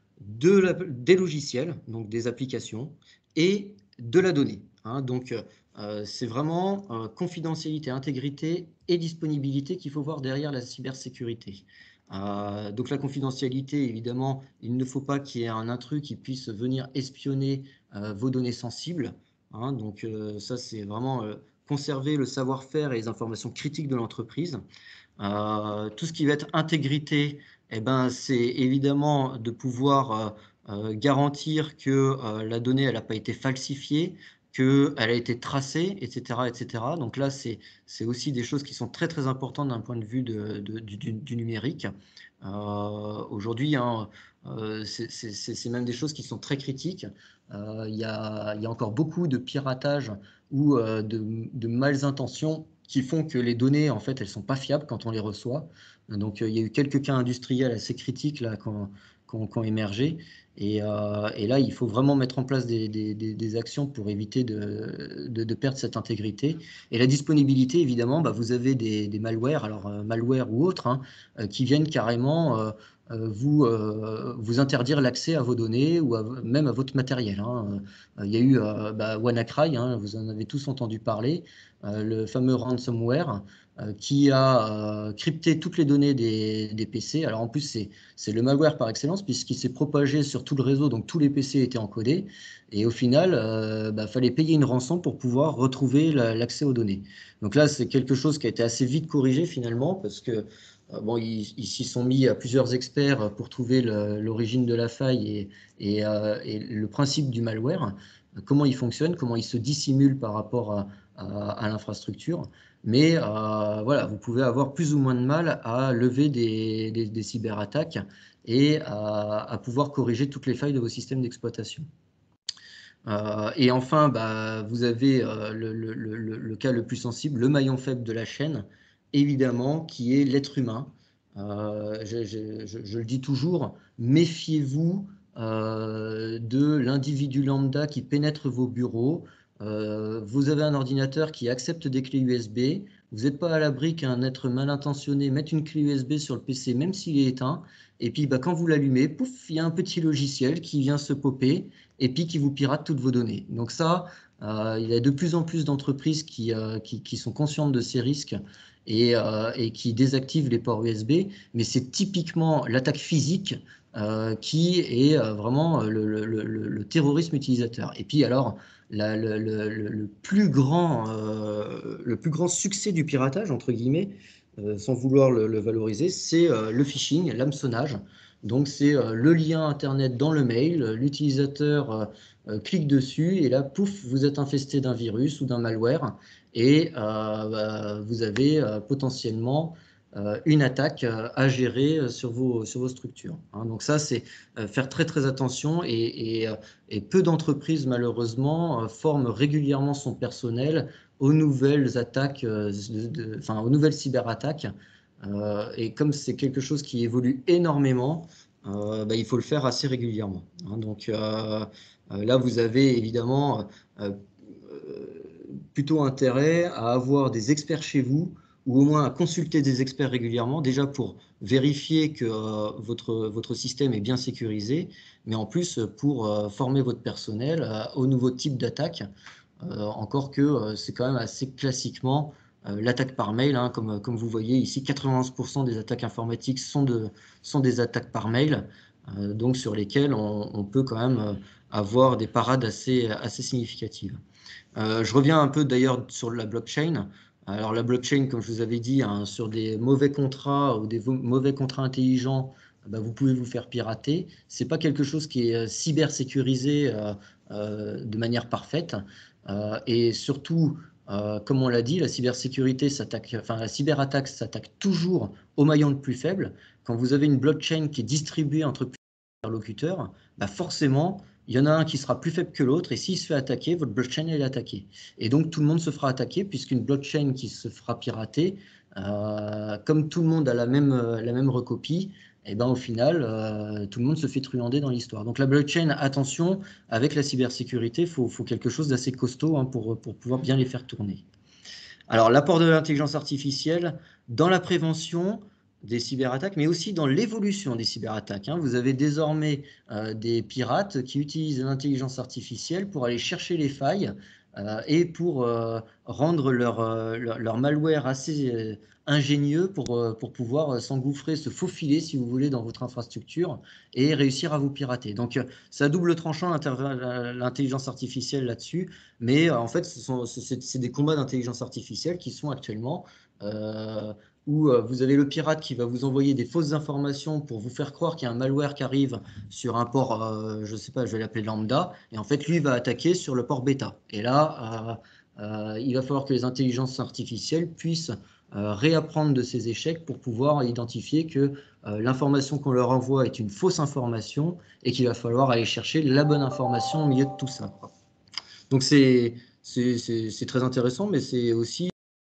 des logiciels, donc des applications, et de la donnée. Hein. Donc, c'est vraiment confidentialité, intégrité et disponibilité qu'il faut voir derrière la cybersécurité. Donc la confidentialité, évidemment, il ne faut pas qu'il y ait un intrus qui puisse venir espionner vos données sensibles. Hein. Donc ça, c'est vraiment conserver le savoir-faire et les informations critiques de l'entreprise. Tout ce qui va être intégrité, eh ben, c'est évidemment de pouvoir garantir que la donnée elle n'a pas été falsifiée, qu'elle a été tracée, etc., etc. Donc là, c'est aussi des choses qui sont très très importantes d'un point de vue du numérique. Aujourd'hui, hein, c'est même des choses qui sont très critiques. Il y a encore beaucoup de piratage ou de intentions qui font que les données, en fait, elles sont pas fiables quand on les reçoit. Donc, il y a eu quelques cas industriels assez critiques là, qui ont émergé. Et là, il faut vraiment mettre en place des actions pour éviter de perdre cette intégrité. Et la disponibilité, évidemment, bah, vous avez des malwares, alors malware ou autres, hein, qui viennent carrément vous interdire l'accès à vos données ou même à votre matériel. Hein. Il y a eu WannaCry, hein, vous en avez tous entendu parler, le fameux ransomware qui a crypté toutes les données des PC. Alors en plus, c'est le malware par excellence puisqu'il s'est propagé sur tout le réseau, donc tous les PC étaient encodés. Et au final, fallait payer une rançon pour pouvoir retrouver l'accès aux données. Donc là, c'est quelque chose qui a été assez vite corrigé finalement parce que bon, ils s'y sont mis à plusieurs experts pour trouver l'origine de la faille et le principe du malware, comment il fonctionne, comment il se dissimule par rapport à l'infrastructure. Mais voilà, vous pouvez avoir plus ou moins de mal à lever des cyberattaques et à pouvoir corriger toutes les failles de vos systèmes d'exploitation. Et enfin, vous avez le cas le plus sensible, le maillon faible de la chaîne, évidemment, qui est l'être humain. Je le dis toujours, méfiez-vous de l'individu lambda qui pénètre vos bureaux. Vous avez un ordinateur qui accepte des clés USB. Vous n'êtes pas à l'abri qu'un être mal intentionné mette une clé USB sur le PC, même s'il est éteint. Et puis, quand vous l'allumez, pouf, il y a un petit logiciel qui vient se popper et puis qui vous pirate toutes vos données. Donc ça, il y a de plus en plus d'entreprises qui sont conscientes de ces risques et qui désactivent les ports USB, mais c'est typiquement l'attaque physique qui est vraiment le terrorisme utilisateur. Et puis alors, le plus grand succès du piratage, entre guillemets, sans vouloir le valoriser, c'est le phishing, l'hameçonnage. Donc c'est le lien internet dans le mail, l'utilisateur clique dessus et là, pouf, vous êtes infesté d'un virus ou d'un malware et vous avez potentiellement une attaque à gérer sur vos structures. Hein. Donc ça, c'est faire très très attention et peu d'entreprises malheureusement forment régulièrement son personnel aux nouvelles attaques, aux nouvelles cyberattaques. Et comme c'est quelque chose qui évolue énormément, il faut le faire assez régulièrement. Hein. Donc là, vous avez évidemment plutôt intérêt à avoir des experts chez vous ou au moins à consulter des experts régulièrement, déjà pour vérifier que votre système est bien sécurisé, mais en plus pour former votre personnel au nouveau type d'attaque, encore que c'est quand même assez classiquement l'attaque par mail, hein, comme vous voyez ici, 91% des attaques informatiques sont des attaques par mail, donc sur lesquelles on peut quand même avoir des parades assez significatives. Je reviens un peu d'ailleurs sur la blockchain. Alors la blockchain, comme je vous avais dit, hein, sur des mauvais contrats ou des mauvais contrats intelligents, vous pouvez vous faire pirater. C'est pas quelque chose qui est cybersécurisé de manière parfaite. Et surtout, comme on l'a dit, la cybersécurité s'attaque, enfin la cyberattaque s'attaque toujours au maillon le plus faible. Quand vous avez une blockchain qui est distribuée entre plusieurs interlocuteurs, forcément, il y en a un qui sera plus faible que l'autre, et s'il se fait attaquer, votre blockchain est attaquée. Et donc tout le monde se fera attaquer, puisqu'une blockchain qui se fera pirater, comme tout le monde a la même recopie, et au final, tout le monde se fait truander dans l'histoire. Donc la blockchain, attention, avec la cybersécurité, il faut quelque chose d'assez costaud hein, pour pouvoir bien les faire tourner. Alors l'apport de l'intelligence artificielle dans la prévention des cyberattaques, mais aussi dans l'évolution des cyberattaques. Hein. Vous avez désormais des pirates qui utilisent l'intelligence artificielle pour aller chercher les failles et pour rendre leur malware assez ingénieux pour pouvoir s'engouffrer, se faufiler, si vous voulez, dans votre infrastructure et réussir à vous pirater. Donc, c'est à double tranchant l'intelligence artificielle là-dessus, mais en fait, c'est des combats d'intelligence artificielle qui sont actuellement où vous avez le pirate qui va vous envoyer des fausses informations pour vous faire croire qu'il y a un malware qui arrive sur un port, je ne sais pas, je vais l'appeler lambda, et en fait, lui va attaquer sur le port bêta. Et là, il va falloir que les intelligences artificielles puissent réapprendre de ces échecs pour pouvoir identifier que l'information qu'on leur envoie est une fausse information et qu'il va falloir aller chercher la bonne information au milieu de tout ça. Donc c'est très intéressant, mais c'est aussi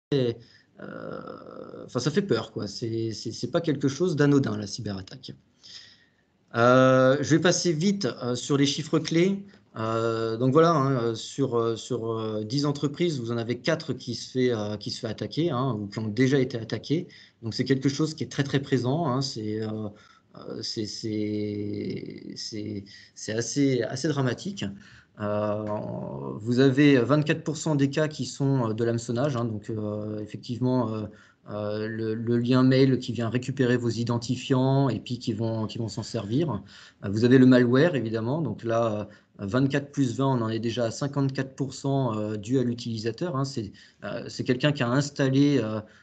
ça fait peur, quoi. C'est pas quelque chose d'anodin, la cyberattaque. Je vais passer vite sur les chiffres clés. Donc voilà, hein, sur 10 entreprises, vous en avez 4 qui se fait attaquer hein, ou qui ont déjà été attaquées. Donc c'est quelque chose qui est très très présent. Hein, c'est assez dramatique. Vous avez 24% des cas qui sont de l'hameçonnage, hein, donc effectivement le lien mail qui vient récupérer vos identifiants et puis qui vont s'en servir. Vous avez le malware évidemment, donc là 24 plus 20, on en est déjà à 54% dû à l'utilisateur. Hein, c'est quelqu'un qui a installé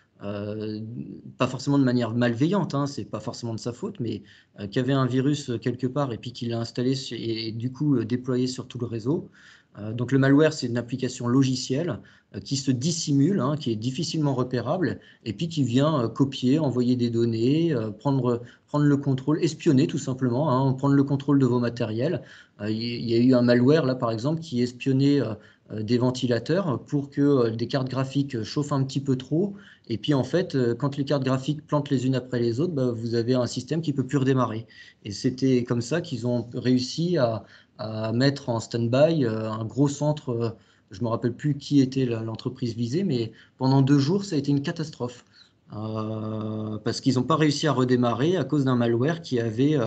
pas forcément de manière malveillante, hein, c'est pas forcément de sa faute, mais qui avait un virus quelque part et puis qui l'a installé et du coup déployé sur tout le réseau. Donc le malware, c'est une application logicielle qui se dissimule, hein, qui est difficilement repérable, et puis qui vient copier, envoyer des données, prendre le contrôle, espionner tout simplement, hein, prendre le contrôle de vos matériels. Il y a eu un malware, là par exemple, qui espionnait des ventilateurs pour que des cartes graphiques chauffent un petit peu trop, et puis en fait, quand les cartes graphiques plantent les unes après les autres, vous avez un système qui ne peut plus redémarrer. Et c'était comme ça qu'ils ont réussi à mettre en stand-by un gros centre, je ne me rappelle plus qui était l'entreprise visée, mais pendant 2 jours, ça a été une catastrophe. Parce qu'ils n'ont pas réussi à redémarrer à cause d'un malware qui avait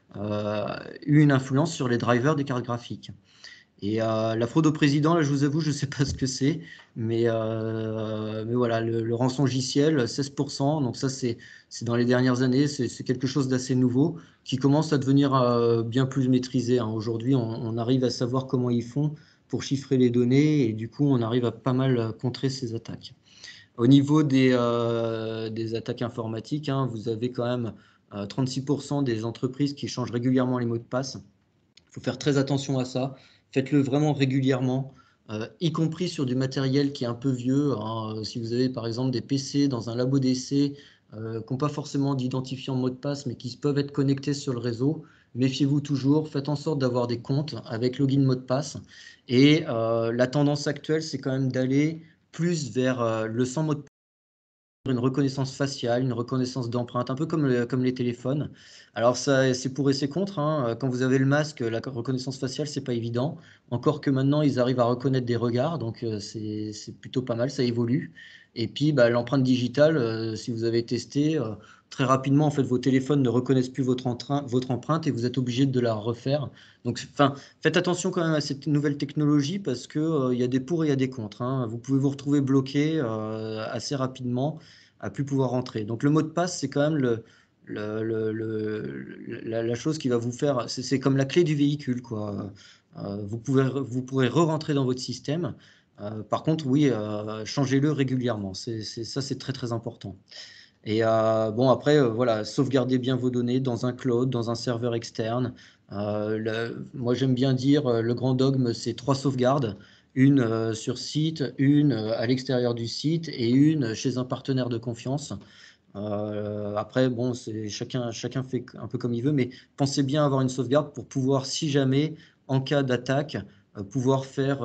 eu une influence sur les drivers des cartes graphiques. Et la fraude au président, là, je vous avoue, je ne sais pas ce que c'est, mais voilà, le rançongiciel, 16%, donc ça, c'est dans les dernières années, c'est quelque chose d'assez nouveau qui commence à devenir bien plus maîtrisé. Hein. Aujourd'hui, on arrive à savoir comment ils font pour chiffrer les données et du coup, on arrive à pas mal contrer ces attaques. Au niveau des attaques informatiques, hein, vous avez quand même 36% des entreprises qui changent régulièrement les mots de passe. Il faut faire très attention à ça. Faites-le vraiment régulièrement, y compris sur du matériel qui est un peu vieux. Hein. Si vous avez par exemple des PC dans un labo d'essai qui n'ont pas forcément d'identifiant mot de passe, mais qui peuvent être connectés sur le réseau, méfiez-vous toujours. Faites en sorte d'avoir des comptes avec login mot de passe. Et la tendance actuelle, c'est quand même d'aller plus vers le sans mot de passe, une reconnaissance faciale, une reconnaissance d'empreinte, un peu comme les téléphones. Alors ça, c'est pour et c'est contre. Hein. Quand vous avez le masque, la reconnaissance faciale, c'est pas évident. Encore que maintenant, ils arrivent à reconnaître des regards, donc c'est plutôt pas mal, ça évolue. Et puis l'empreinte digitale, si vous avez testé, très rapidement, en fait, vos téléphones ne reconnaissent plus votre empreinte et vous êtes obligé de la refaire. Donc, faites attention quand même à cette nouvelle technologie parce que il y a des pour et il y a des contre. Hein. Vous pouvez vous retrouver bloqué assez rapidement à plus pouvoir rentrer. Donc le mot de passe, c'est quand même la chose qui va vous faire, c'est comme la clé du véhicule, quoi. vous pourrez re-rentrer dans votre système. Par contre, oui, changez-le régulièrement. Ça, c'est très, très important. Et bon, après, voilà, sauvegardez bien vos données dans un cloud, dans un serveur externe. Moi, j'aime bien dire, le grand dogme, c'est 3 sauvegardes. Une sur site, une à l'extérieur du site et une chez un partenaire de confiance. Après, bon, chacun fait un peu comme il veut, mais pensez bien à avoir une sauvegarde pour pouvoir, si jamais, en cas d'attaque, pouvoir faire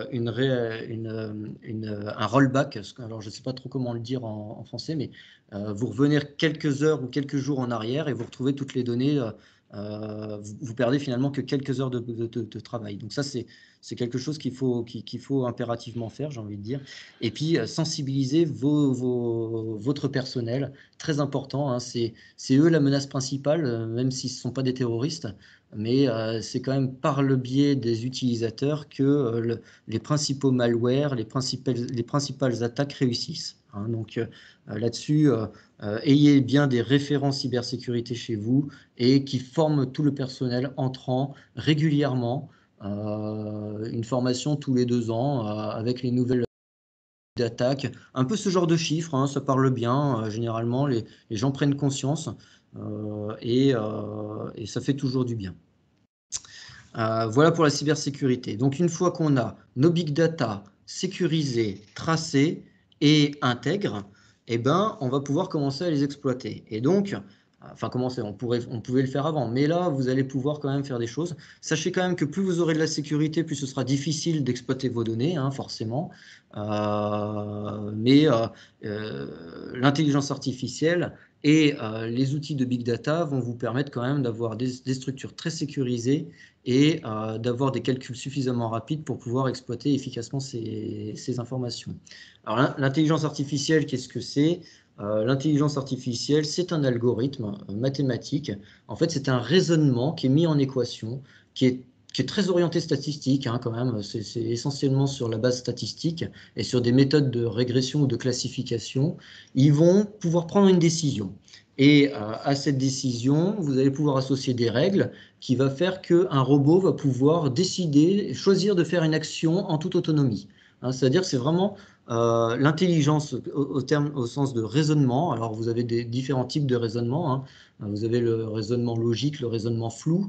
un rollback. Alors, je ne sais pas trop comment le dire en français, mais vous revenir quelques heures ou quelques jours en arrière et vous retrouvez toutes les données. Vous perdez finalement que quelques heures de travail. Donc ça, c'est quelque chose qu'il faut impérativement faire, j'ai envie de dire. Et puis, sensibiliser votre personnel, très important, hein, c'est eux la menace principale, même s'ils ne sont pas des terroristes, mais c'est quand même par le biais des utilisateurs que les principaux malwares, les principales attaques réussissent, hein. Donc là-dessus, ayez bien des référents cybersécurité chez vous et qui forment tout le personnel entrant régulièrement, une formation tous les 2 ans avec les nouvelles d'attaque, un peu ce genre de chiffres, hein, ça parle bien, généralement les gens prennent conscience, et ça fait toujours du bien. Voilà pour la cybersécurité. Donc une fois qu'on a nos big data sécurisés, tracés et intègres, eh ben, on va pouvoir commencer à les exploiter. Et donc, enfin commencer, on pouvait le faire avant, mais là, vous allez pouvoir quand même faire des choses. Sachez quand même que plus vous aurez de la sécurité, plus ce sera difficile d'exploiter vos données, hein, forcément. Mais l'intelligence artificielle et les outils de big data vont vous permettre quand même d'avoir des structures très sécurisées et d'avoir des calculs suffisamment rapides pour pouvoir exploiter efficacement ces informations. Alors l'intelligence artificielle, qu'est-ce que c'est? L'intelligence artificielle, c'est un algorithme mathématique. En fait, c'est un raisonnement qui est mis en équation, qui est très orienté statistique, hein, quand même. C'est essentiellement sur la base statistique et sur des méthodes de régression ou de classification. Ils vont pouvoir prendre une décision. Et à cette décision, vous allez pouvoir associer des règles qui va faire qu'un robot va pouvoir décider, choisir de faire une action en toute autonomie, hein. C'est-à-dire que c'est vraiment l'intelligence au sens de raisonnement. Alors vous avez différents types de raisonnement, hein. Vous avez le raisonnement logique, le raisonnement flou,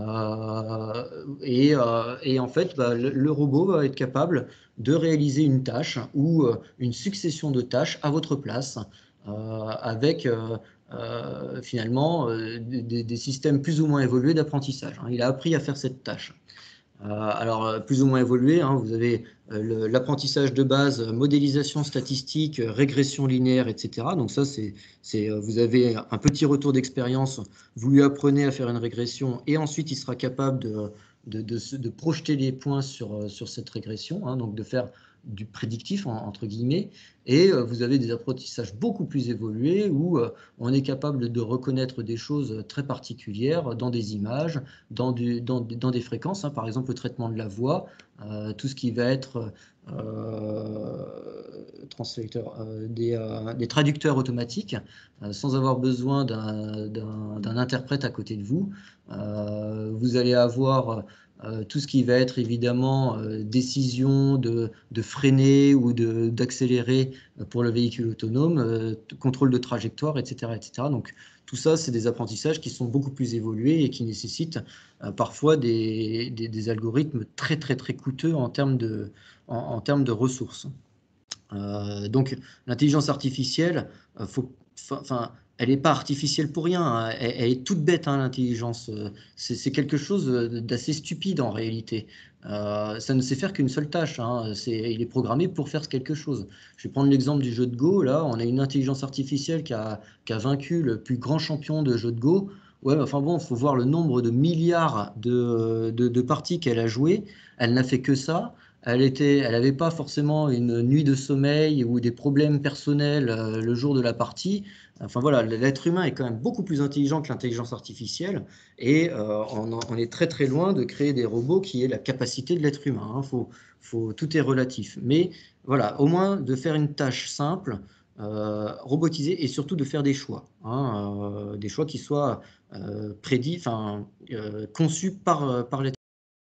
et en fait, le robot va être capable de réaliser une tâche ou une succession de tâches à votre place, avec finalement des systèmes plus ou moins évolués d'apprentissage, hein. Il a appris à faire cette tâche. Alors, plus ou moins évolué, hein, vous avez l'apprentissage de base, modélisation statistique, régression linéaire, etc. Donc ça, vous avez un petit retour d'expérience, vous lui apprenez à faire une régression et ensuite il sera capable de projeter les points sur cette régression, hein, donc de faire du prédictif, entre guillemets, et vous avez des apprentissages beaucoup plus évolués où on est capable de reconnaître des choses très particulières dans des images, dans des fréquences, hein, par exemple le traitement de la voix, tout ce qui va être des traducteurs automatiques, sans avoir besoin d'un interprète à côté de vous. Vous allez avoir tout ce qui va être évidemment décision de freiner ou d'accélérer pour le véhicule autonome, contrôle de trajectoire, etc., etc. Donc tout ça, c'est des apprentissages qui sont beaucoup plus évolués et qui nécessitent parfois des algorithmes très très très coûteux en termes de ressources. Donc l'intelligence artificielle, elle n'est pas artificielle pour rien, hein. Elle est toute bête, hein, l'intelligence. C'est quelque chose d'assez stupide en réalité. Ça ne sait faire qu'une seule tâche, hein. Il est programmé pour faire quelque chose. Je vais prendre l'exemple du jeu de Go. Là, on a une intelligence artificielle qui a vaincu le plus grand champion de jeu de Go. Ouais, enfin bon, il faut voir le nombre de milliards de parties qu'elle a jouées. Elle n'a fait que ça. Elle n'avait pas forcément une nuit de sommeil ou des problèmes personnels le jour de la partie. Enfin voilà, l'être humain est quand même beaucoup plus intelligent que l'intelligence artificielle et on est très très loin de créer des robots qui aient la capacité de l'être humain, hein. Tout est relatif. Mais voilà, au moins de faire une tâche simple, robotisée et surtout de faire des choix, hein, des choix qui soient conçus par l'être humain.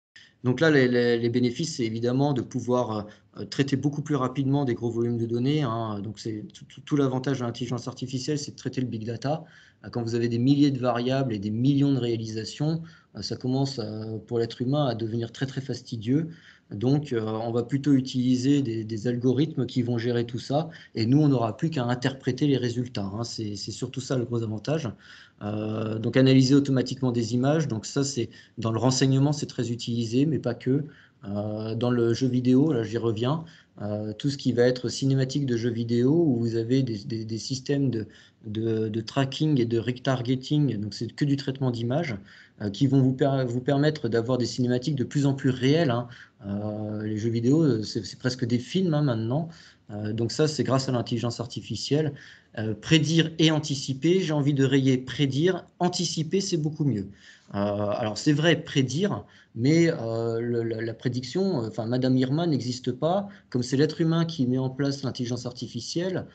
Donc là, les bénéfices, c'est évidemment de pouvoir traiter beaucoup plus rapidement des gros volumes de données, hein. Donc c'est tout l'avantage de l'intelligence artificielle, c'est de traiter le big data. Quand vous avez des milliers de variables et des millions de réalisations, ça commence pour l'être humain à devenir très très fastidieux. Donc on va plutôt utiliser des algorithmes qui vont gérer tout ça, et nous on n'aura plus qu'à interpréter les résultats, hein. C'est surtout ça le gros avantage. Donc analyser automatiquement des images, donc ça c'est dans le renseignement, c'est très utilisé, mais pas que. Dans le jeu vidéo, là j'y reviens, tout ce qui va être cinématique de jeux vidéo, où vous avez des systèmes de tracking et de retargeting, donc c'est que du traitement d'images, qui vont vous permettre d'avoir des cinématiques de plus en plus réelles, hein. Les jeux vidéo, c'est presque des films, hein, maintenant. Donc ça, c'est grâce à l'intelligence artificielle. Prédire et anticiper, j'ai envie de rayer prédire, anticiper, c'est beaucoup mieux. Alors c'est vrai, prédire, mais la prédiction, enfin Madame Irma n'existe pas. Comme c'est l'être humain qui met en place l'intelligence artificielle,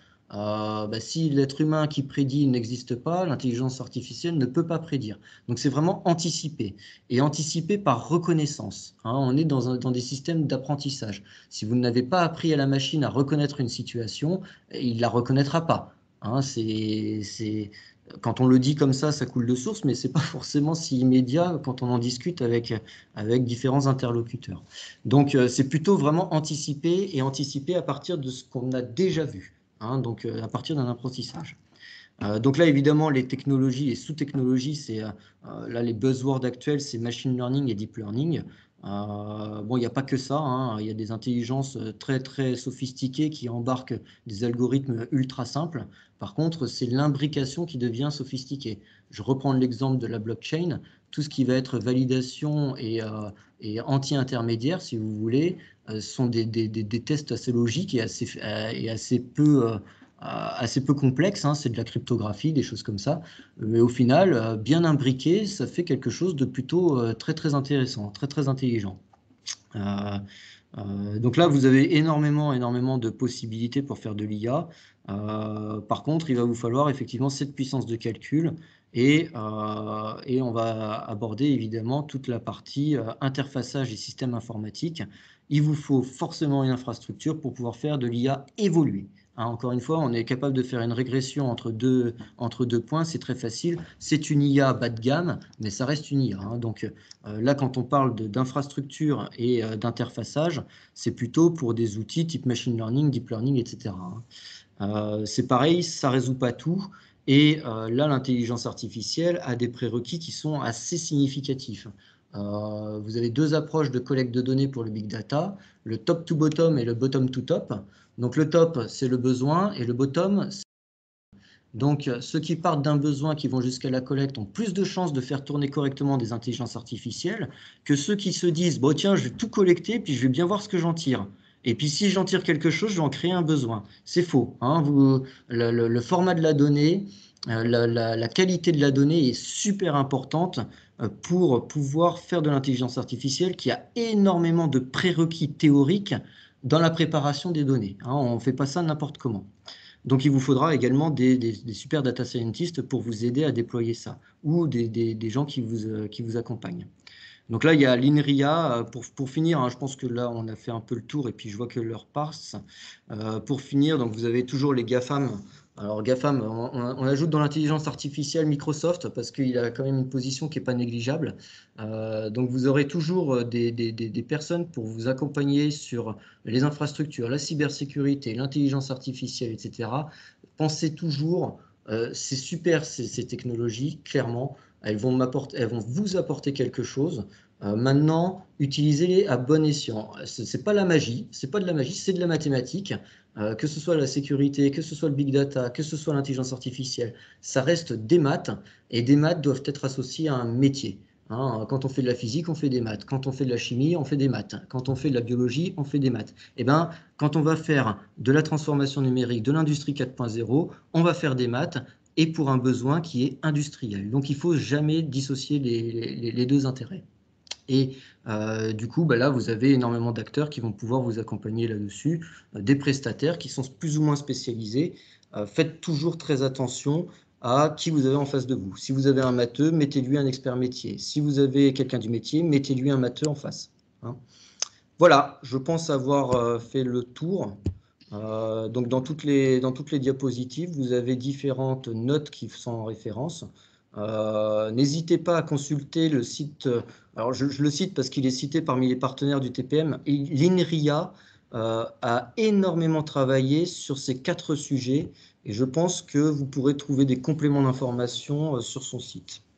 si l'être humain qui prédit n'existe pas, l'intelligence artificielle ne peut pas prédire. Donc c'est vraiment anticiper, et anticiper par reconnaissance, hein. On est dans des systèmes d'apprentissage. Si vous n'avez pas appris à la machine à reconnaître une situation, il ne la reconnaîtra pas, hein. Quand on le dit comme ça coule de source, mais ce n'est pas forcément si immédiat quand on en discute avec différents interlocuteurs. Donc c'est plutôt vraiment anticiper, et anticiper à partir de ce qu'on a déjà vu, hein, donc à partir d'un apprentissage. Donc là, évidemment, les technologies, les sous-technologies, là les buzzwords actuels, c'est machine learning et deep learning. Bon, il n'y a pas que ça, hein. Il y a des intelligences très très sophistiquées qui embarquent des algorithmes ultra simples. Par contre, c'est l'imbrication qui devient sophistiquée. Je reprends l'exemple de la blockchain. Tout ce qui va être validation et anti-intermédiaire, si vous voulez, sont des tests assez logiques et assez peu complexe, hein. C'est de la cryptographie, des choses comme ça. Mais au final, bien imbriqué, ça fait quelque chose de plutôt très très intéressant, très très intelligent. Donc là, vous avez énormément de possibilités pour faire de l'IA. Par contre, il va vous falloir effectivement cette puissance de calcul, et on va aborder évidemment toute la partie interfaçage et système informatique. Il vous faut forcément une infrastructure pour pouvoir faire de l'IA évoluer, hein. Encore une fois, on est capable de faire une régression entre deux points, c'est très facile. C'est une IA bas de gamme, mais ça reste une IA, hein. Donc là, quand on parle d'infrastructure et d'interfaçage, c'est plutôt pour des outils type machine learning, deep learning, etc., hein. C'est pareil, ça ne résout pas tout. Et là, l'intelligence artificielle a des prérequis qui sont assez significatifs. Vous avez deux approches de collecte de données pour le big data, le top to bottom et le bottom to top. Donc le top, c'est le besoin, et le bottom, donc ceux qui partent d'un besoin, qui vont jusqu'à la collecte, ont plus de chances de faire tourner correctement des intelligences artificielles que ceux qui se disent bon, tiens, je vais tout collecter, puis je vais bien voir ce que j'en tire. Et puis si j'en tire quelque chose, je vais en créer un besoin. C'est faux, hein. Le format de la donnée, la qualité de la donnée est super importante pour pouvoir faire de l'intelligence artificielle, qui a énormément de prérequis théoriques dans la préparation des données, hein. On ne fait pas ça n'importe comment. Donc il vous faudra également des super data scientists pour vous aider à déployer ça, ou des gens qui vous accompagnent. Donc là, il y a l'INRIA. Pour finir, hein, je pense que là, on a fait un peu le tour, et puis je vois que l'heure passe. Pour finir, donc vous avez toujours les GAFAM. Alors GAFAM, on ajoute dans l'intelligence artificielle Microsoft, parce qu'il a quand même une position qui n'est pas négligeable. Donc vous aurez toujours des personnes pour vous accompagner sur les infrastructures, la cybersécurité, l'intelligence artificielle, etc. Pensez toujours, c'est super ces technologies, clairement. Elles vont vous apporter quelque chose. Maintenant, utilisez-les à bon escient. C'est pas la magie, c'est pas de la magie, c'est de la mathématique. Que ce soit la sécurité, que ce soit le big data, que ce soit l'intelligence artificielle, ça reste des maths, et des maths doivent être associées à un métier, hein. Quand on fait de la physique, on fait des maths. Quand on fait de la chimie, on fait des maths. Quand on fait de la biologie, on fait des maths. Et ben, quand on va faire de la transformation numérique, de l'industrie 4.0, on va faire des maths, et pour un besoin qui est industriel. Donc il ne faut jamais dissocier les deux intérêts. Et du coup, là, vous avez énormément d'acteurs qui vont pouvoir vous accompagner là-dessus, des prestataires qui sont plus ou moins spécialisés. Faites toujours très attention à qui vous avez en face de vous. Si vous avez un matheux, mettez-lui un expert métier. Si vous avez quelqu'un du métier, mettez-lui un matheux en face. hein. Voilà, je pense avoir fait le tour. Donc dans toutes les diapositives, vous avez différentes notes qui sont en référence. N'hésitez pas à consulter le site, alors je le cite parce qu'il est cité parmi les partenaires du TPM. L'INRIA a énormément travaillé sur ces 4 sujets et je pense que vous pourrez trouver des compléments d'information sur son site.